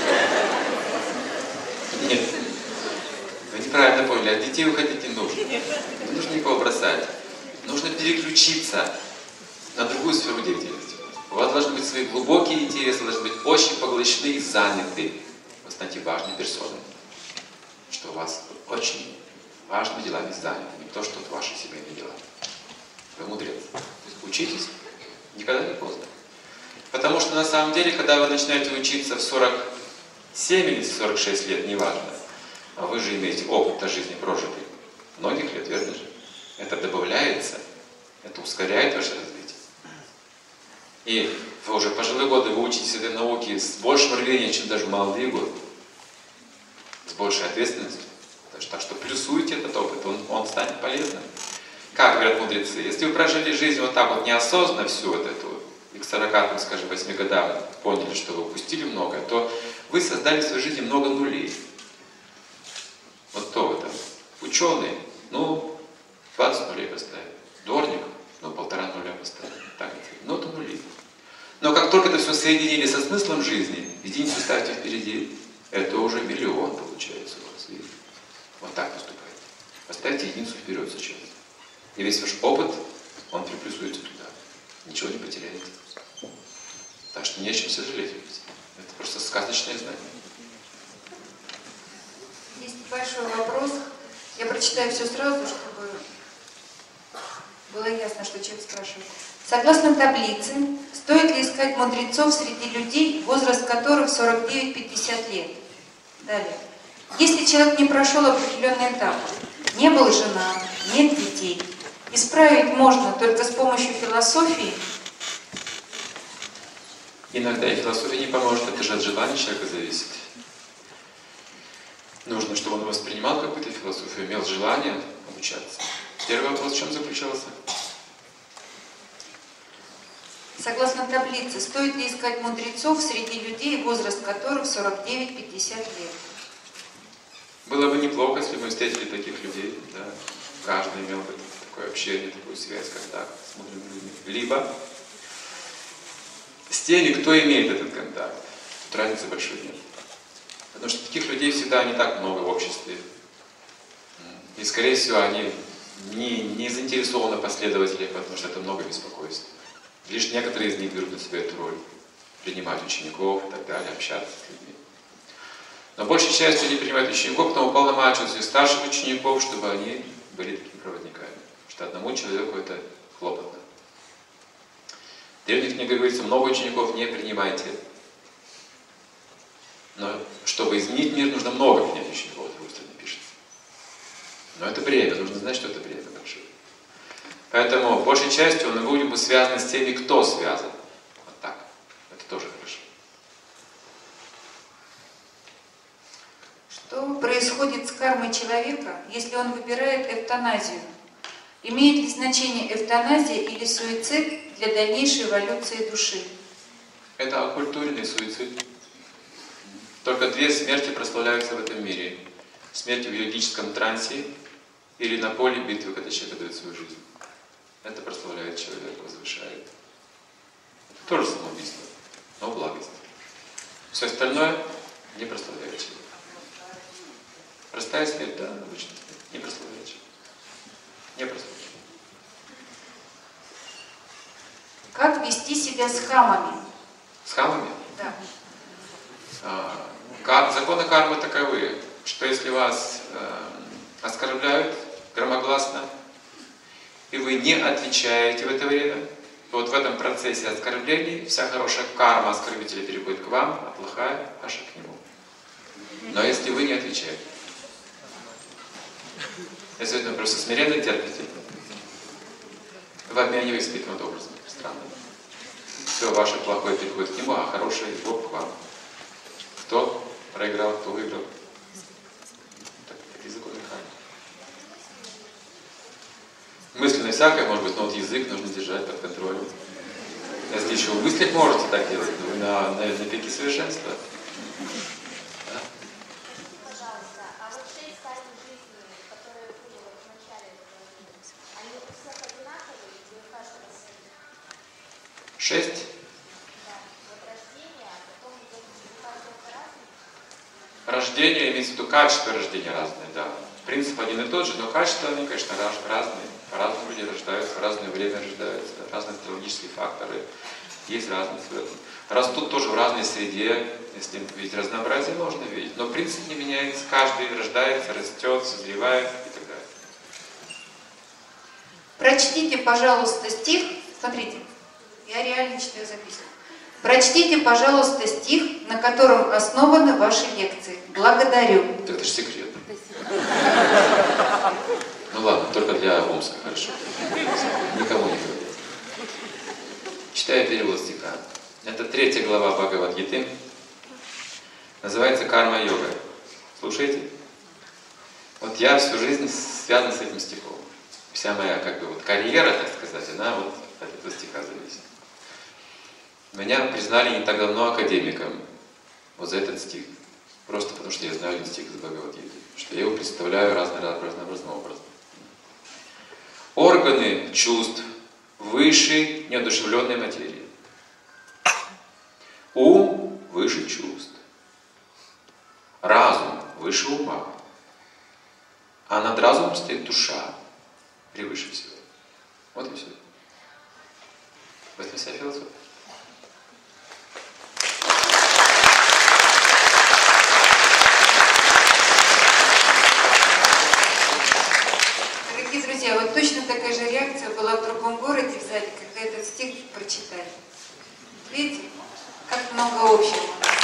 Нет. Вы неправильно поняли. От детей уходить не нужно. Не нужно никого бросать. Нужно переключиться на другую сферу деятельности. У вас должны быть свои глубокие интересы, должны быть очень поглощены и заняты. Вы станете важной персоной. Что у вас очень важными делами заняты. Не то, что ваши семейные дела. Вы мудрец. То есть учитесь, никогда не поздно. Потому что на самом деле, когда вы начинаете учиться в 47 или 46 лет, неважно, а вы же имеете опыт жизни прожитый, многих лет, верно же? Это добавляется, это ускоряет ваше развитие. И вы уже пожилые годы вы учитесь этой науке с большим рвением, чем даже в молодые годы, с большей ответственностью. Так что плюсуйте этот опыт, он станет полезным. Как говорят мудрецы, если вы прожили жизнь вот так вот неосознанно всю вот эту, и к 40, скажем, 8 годам поняли, что вы упустили многое, то вы создали в своей жизни много нулей. Вот то вы там. Ученый, 20 нулей поставили. Дворник, 1,5 нуля поставили. Так, это нули. Но как только это все соединили со смыслом жизни, единицу ставьте впереди, это уже миллион получается у вас. Видите? Вот так поступайте. Поставьте единицу вперед сейчас. И весь ваш опыт, он приплюсуется туда. Ничего не потеряете. Так что не о чем сожалеть. Это просто сказочное знание.
Есть большой вопрос. Я прочитаю все сразу, чтобы было ясно, что человек спрашивает. Согласно таблице, стоит ли искать мудрецов среди людей, возраст которых 49-50 лет? Далее. Если человек не прошел определенный этап, не был женат, нет детей, исправить можно только с помощью философии.
Иногда и философия не поможет, это же от желания человека зависит. Нужно, чтобы он воспринимал какую-то философию, имел желание обучаться. Первый вопрос в чем заключался?
Согласно таблице, стоит ли искать мудрецов среди людей, возраст которых 49-50 лет?
Было бы неплохо, если мы встретили таких людей, да. Каждый имел бы такое общение, такую связь, контакт с мудрыми людьми. Либо с теми, кто имеет этот контакт. Тут разницы большой нет. Потому что таких людей всегда не так много в обществе. И, скорее всего, они не заинтересованы последователями, потому что это много беспокойства. Лишь некоторые из них берут на себя эту роль. Принимать учеников и так далее, общаться с людьми. Но большей частью они принимают учеников, потом уполномачивают своих старших учеников, чтобы они были такими проводниками. Потому что одному человеку это хлопотно. В древних книгах говорится, много учеников не принимайте. Но чтобы изменить мир, нужно много принять учеников, в другой стороне пишется. Но это бремя, нужно знать, что это бремя большое. Поэтому большей частью мы будем бы связаны с теми, кто связан. Вот так. Это тоже хорошо.
Что происходит с кармой человека, если он выбирает эвтаназию? Имеет ли значение эвтаназия или суицид для дальнейшей эволюции души?
Это оккультуренный суицид. Только две смерти прославляются в этом мире. Смерть в йогическом трансе или на поле битвы, когда человек отдает свою жизнь. Это прославляет человека, возвышает. Это тоже самоубийство, но благость. Все остальное не прославляет человека. Простая смерть, да, обычно не прославляет человека. Не прославляет.
Как вести себя с хамами?
С хамами?
Да.
Законы кармы таковы, что если вас оскорбляют громогласно, и вы не отвечаете в это время, то вот в этом процессе оскорблений вся хорошая карма оскорбителя переходит к вам, а плохая ваша к нему. Но если вы не отвечаете, если вы просто смиренно терпите, вы обмениваетесь таким вот образом. Странно. Все ваше плохое переходит к нему, а хорошее его к вам. Кто проиграл, кто выиграл. Такие законы кармы. Мысленно всякое может быть, но вот язык нужно держать под контролем. Если еще вы мыслить можете так делать, то вы на пике совершенства. Да?
Пожалуйста, а вот 6 стадий жизни, которые были в начале этого жизни, они у всех одинаковые или у каждого свои?
6.
Да, вот рождение, а потом идет у каждого по-разному?
Рождение, имеется в виду качество рождения разные, да. Принцип один и тот же, но качества, они, конечно, разные. По-разному люди рождаются, в разное время рождаются, разные астрологические факторы. Есть разность в этом. Растут тоже в разной среде, если видеть разнообразие, можно видеть. Но принцип не меняется, каждый рождается, растет, созревает и так далее.
Прочтите, пожалуйста, стих. Смотрите, я реально читаю записку. Прочтите, пожалуйста, стих, на котором основаны ваши лекции. Благодарю.
Так это же секрет. Ну ладно, только для Омска, хорошо. Никому не говори. Читаю перевод стиха. Это 3 глава Бхагавад-гиты. Называется карма-йога. Слушайте. Вот я всю жизнь связан с этим стихом. Вся моя карьера, так сказать, она вот от этого стиха зависит. Меня признали не так давно академиком вот за этот стих. Просто потому что я знаю этот стих из Бхагавад-гиты. Что я его представляю разнообразным образом. Органы чувств выше неодушевленной материи. Ум выше чувств. Разум выше ума. А над разумом стоит душа превыше всего. Вот и все. В этом вся философия.
Дорогие друзья, вот точно такая же реакция была в другом городе, в зале, когда этот стих прочитали. Видите, как много общего.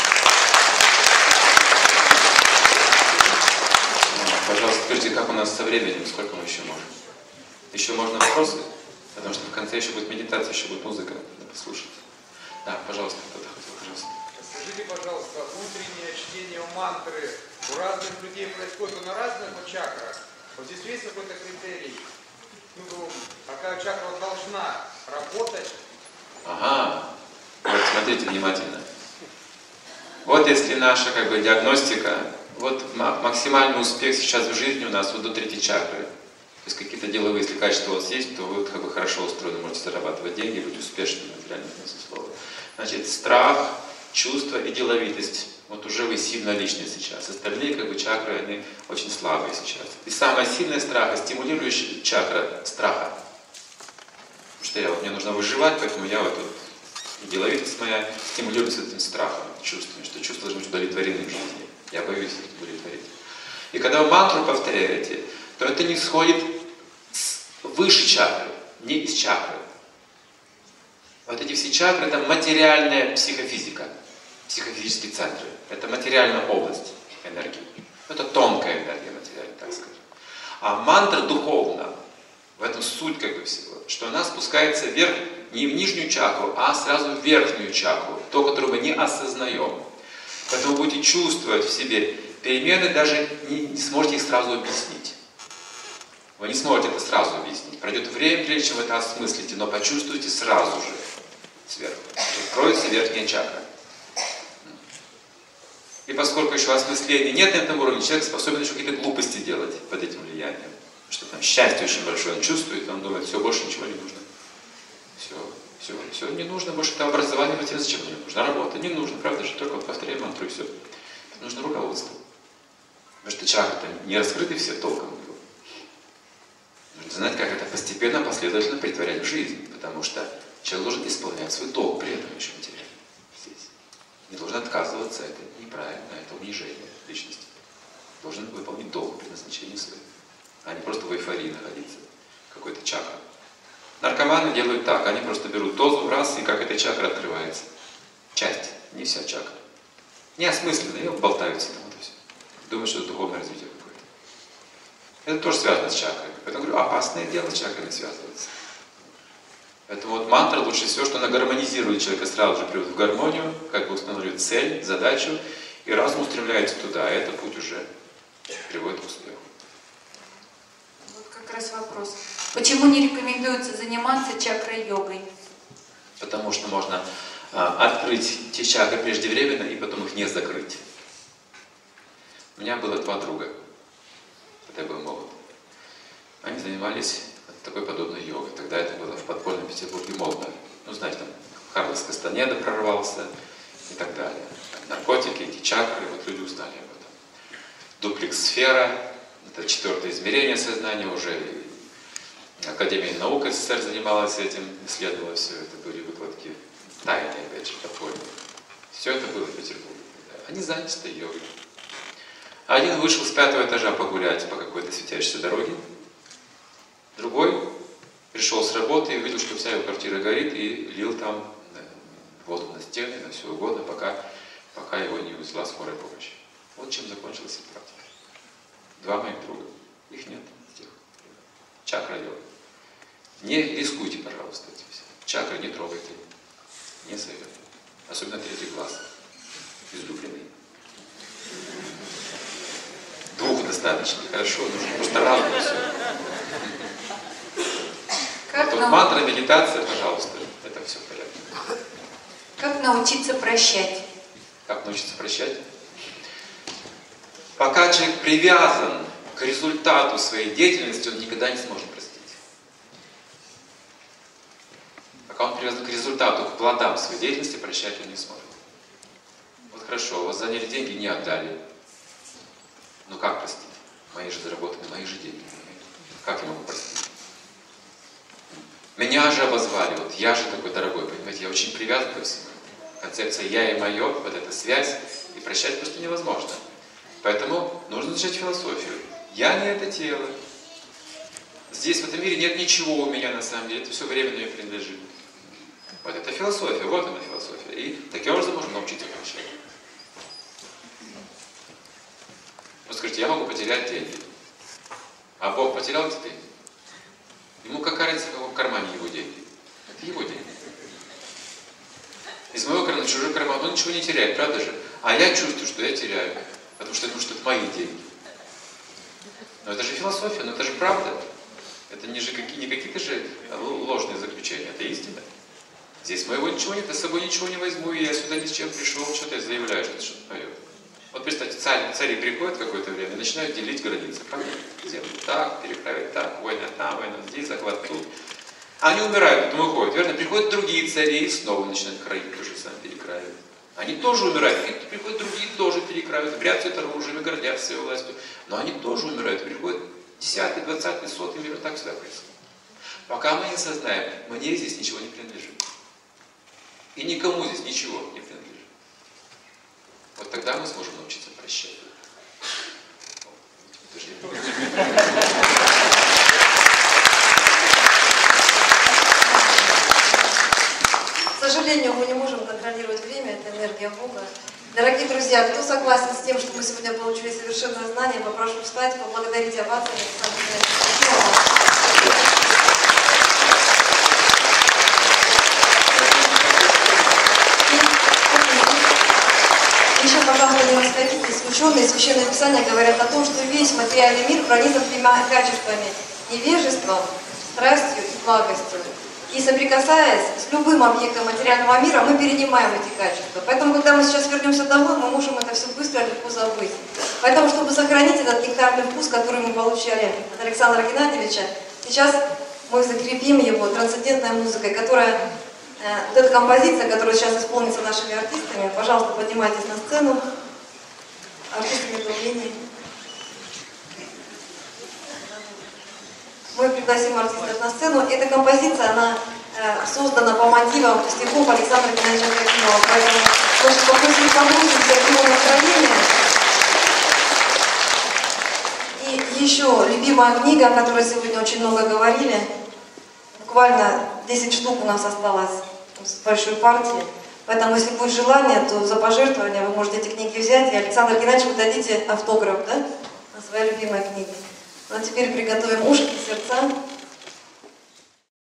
Пожалуйста, скажите, как у нас со временем, сколько мы еще можем? Еще можно вопросы? Потому что в конце еще будет медитация, еще будет музыка. Надо послушать. Да, пожалуйста, кто-то хотел, пожалуйста.
Скажите, пожалуйста, утреннее чтение мантры у разных людей происходит на разных чакрах. Вот здесь есть какой-то критерий? Ну, какая чакра должна работать?
Ага. Вот смотрите внимательно. Вот если наша диагностика, вот максимальный успех сейчас в жизни у нас вот до 3 чакры. То есть какие-то деловые, если качества у вас есть, то вы хорошо устроены, можете зарабатывать деньги, быть успешными в материальном смысле слова. Значит, страх, чувство и деловитость. Вот уже вы сильная личность сейчас. Остальные чакры, они очень слабые сейчас. И самая сильная страха, стимулирующая чакра страха. Потому что мне нужно выживать, поэтому я деловитость моя стимулируется этим страхом, чувством, что чувства должны быть удовлетворены в жизни. Я боюсь их удовлетворить. И когда вы мантру повторяете, то это не сходит с выше чакры, не из чакры. Вот эти все чакры — это материальная психофизика, психофизические центры. Это материальная область энергии. Это тонкая энергия материальная, так сказать. А мантра духовна. В этом суть всего. Что она спускается вверх не в нижнюю чакру, а сразу в верхнюю чакру. То, которую мы не осознаем. Поэтому вы будете чувствовать в себе перемены, даже не сможете их сразу объяснить. Вы не сможете это сразу объяснить. Пройдет время, прежде чем вы это осмыслите, но почувствуете сразу же сверху. Откроется верхняя чакра. И поскольку еще осмысления нет на этом уровне, человек способен еще какие-то глупости делать под этим влиянием. Что там счастье очень большое он чувствует, он думает, все, больше ничего не нужно. Все, не нужно больше это образование, материал, зачем мне нужно? Работа не нужно, правда же, только повторяй мантру и все. Нужно руководство. Потому что чакры не раскрыты все толком. Нужно знать, как это постепенно, последовательно притворять в жизнь, потому что человек должен исполнять свой долг при этом еще материально. Здесь. Не должен отказываться, это неправильно, это унижение личности. Должен выполнить долг предназначения своего, а не просто в эйфории находиться, какой-то чакра. Наркоманы делают так, они просто берут дозу раз, и как эта чакра открывается. Часть, не вся чакра. Неосмысленно, и болтаются там, вот и все. Думают, что это духовное развитие какое-то. Это тоже связано с чакрами. Поэтому говорю, опасное дело с чакрами связывается. Поэтому вот мантра лучше всего, что она гармонизирует человека, сразу же приводит в гармонию, как бы устанавливает цель, задачу, и разум устремляется туда, а этот путь уже приводит к успеху.
Вот как раз вопрос. Почему не рекомендуется заниматься чакра-йогой?
Потому что можно открыть те чакры преждевременно и потом их не закрыть. У меня было 2 друга, когда я был молод. Они занимались такой подобной йогой. Тогда это было в подпольном Петербурге модно. Ну, знаете, там Карлос Кастанеда прорвался и так далее. Наркотики, эти чакры, вот люди узнали об этом. Дуплекс-сфера, это 4-е измерение сознания уже. Академия наук СССР занималась этим, исследовала все это, были выкладки тайные, опять же, подпольные. Все это было в Петербурге. Они заняты этой йогой. Один вышел с 5-го этажа погулять по какой-то светящейся дороге. Другой пришел с работы и увидел, что вся его квартира горит, и лил там воду на стены, на все угодно, пока его не увезла скорая помощь. Вот чем закончилась эта практика. 2 моих друга. Их нет. Чакра-йога. Не рискуйте, пожалуйста, этим всем. Чакры не трогайте. Не советую. Особенно 3-й глаз. Излюбленный. 2 достаточно. Хорошо. Нужно просто разум все. Вот мантра, медитация, пожалуйста. Это все в порядке.
Как научиться прощать?
Как научиться прощать? Пока человек привязан к результату своей деятельности, он никогда не сможет простить. Пока он привязан к результату, к плодам своей деятельности, прощать он не сможет. Вот хорошо, у вас заняли деньги, не отдали. Ну как простить? Мои же заработаны, мои же деньги. Как я могу простить? Меня же обозвали, вот я же такой дорогой, понимаете, я очень привязан ко всему. Концепция «я» и «моё», вот эта связь, и прощать просто невозможно. Поэтому нужно изучать философию. Я не это тело. Здесь, в этом мире, нет ничего у меня на самом деле, это все временно мне принадлежит. Вот это философия, вот она философия. И таким образом можно научиться прощать. Вот скажите, я могу потерять деньги. А Бог потерял эти деньги? Ему какая разница, в каком кармане его деньги? Это его деньги. Из моего кармана, чужой карман, он ничего не теряет, правда же? А я чувствую, что я теряю. Потому что я думаю, что это мои деньги. Но это же философия, но это же правда. Это не какие-то же ложные заключения, это истина. Здесь моего ничего нет, я с собой ничего не возьму, и я сюда ни с чем пришел, что-то я заявляю, что это что-то мое. Вот представьте, цари приходят какое-то время и начинают делить границы. Землю так, переправить так, война там, война здесь, захват тут. Они умирают, потом уходят, верно? Приходят другие цари и снова начинают краить, то же самое перекраивать. Они тоже умирают, приходят другие, тоже перекраивают, бряцают оружием, гордятся своей властью. Но они тоже умирают, приходят 10-й, 20-й, 100-й мир, так всегда происходит. Пока мы не сознаем, мне здесь ничего не принадлежит. И никому здесь ничего не принадлежит. Вот тогда мы сможем научиться прощать.
К сожалению, мы не можем контролировать время, это энергия Бога. Дорогие друзья, кто согласен с тем, что мы сегодня получили совершенное знание, попрошу встать, поблагодарить Аббаса Александра. Еще, пожалуйста, не расходитесь. Ученые Священное Писание говорят о том, что весь материальный мир пронизан 3 качествами: невежеством, страстью и благостью. И соприкасаясь с любым объектом материального мира, мы перенимаем эти качества. Поэтому, когда мы сейчас вернемся домой, мы можем это все быстро и легко забыть. Поэтому, чтобы сохранить этот нектарный вкус, который мы получали от Александра Геннадьевича, сейчас мы закрепим его трансцендентной музыкой, которая, вот эта композиция, которая сейчас исполнится нашими артистами, пожалуйста, поднимайтесь на сцену, артисты медоумения. Мы пригласим артистов на сцену. Эта композиция, она создана по мотивам стихов Александра Геннадьевича Трофимова. Может, попросим погрузиться в его настроение. И еще любимая книга, о которой сегодня очень много говорили. Буквально 10 штук у нас осталось с большой партии. Поэтому, если будет желание, то за пожертвование вы можете эти книги взять. И Александру Геннадьевичу вы дадите автограф, да? На своей любимой книге. Ну а теперь приготовим ушки и сердца.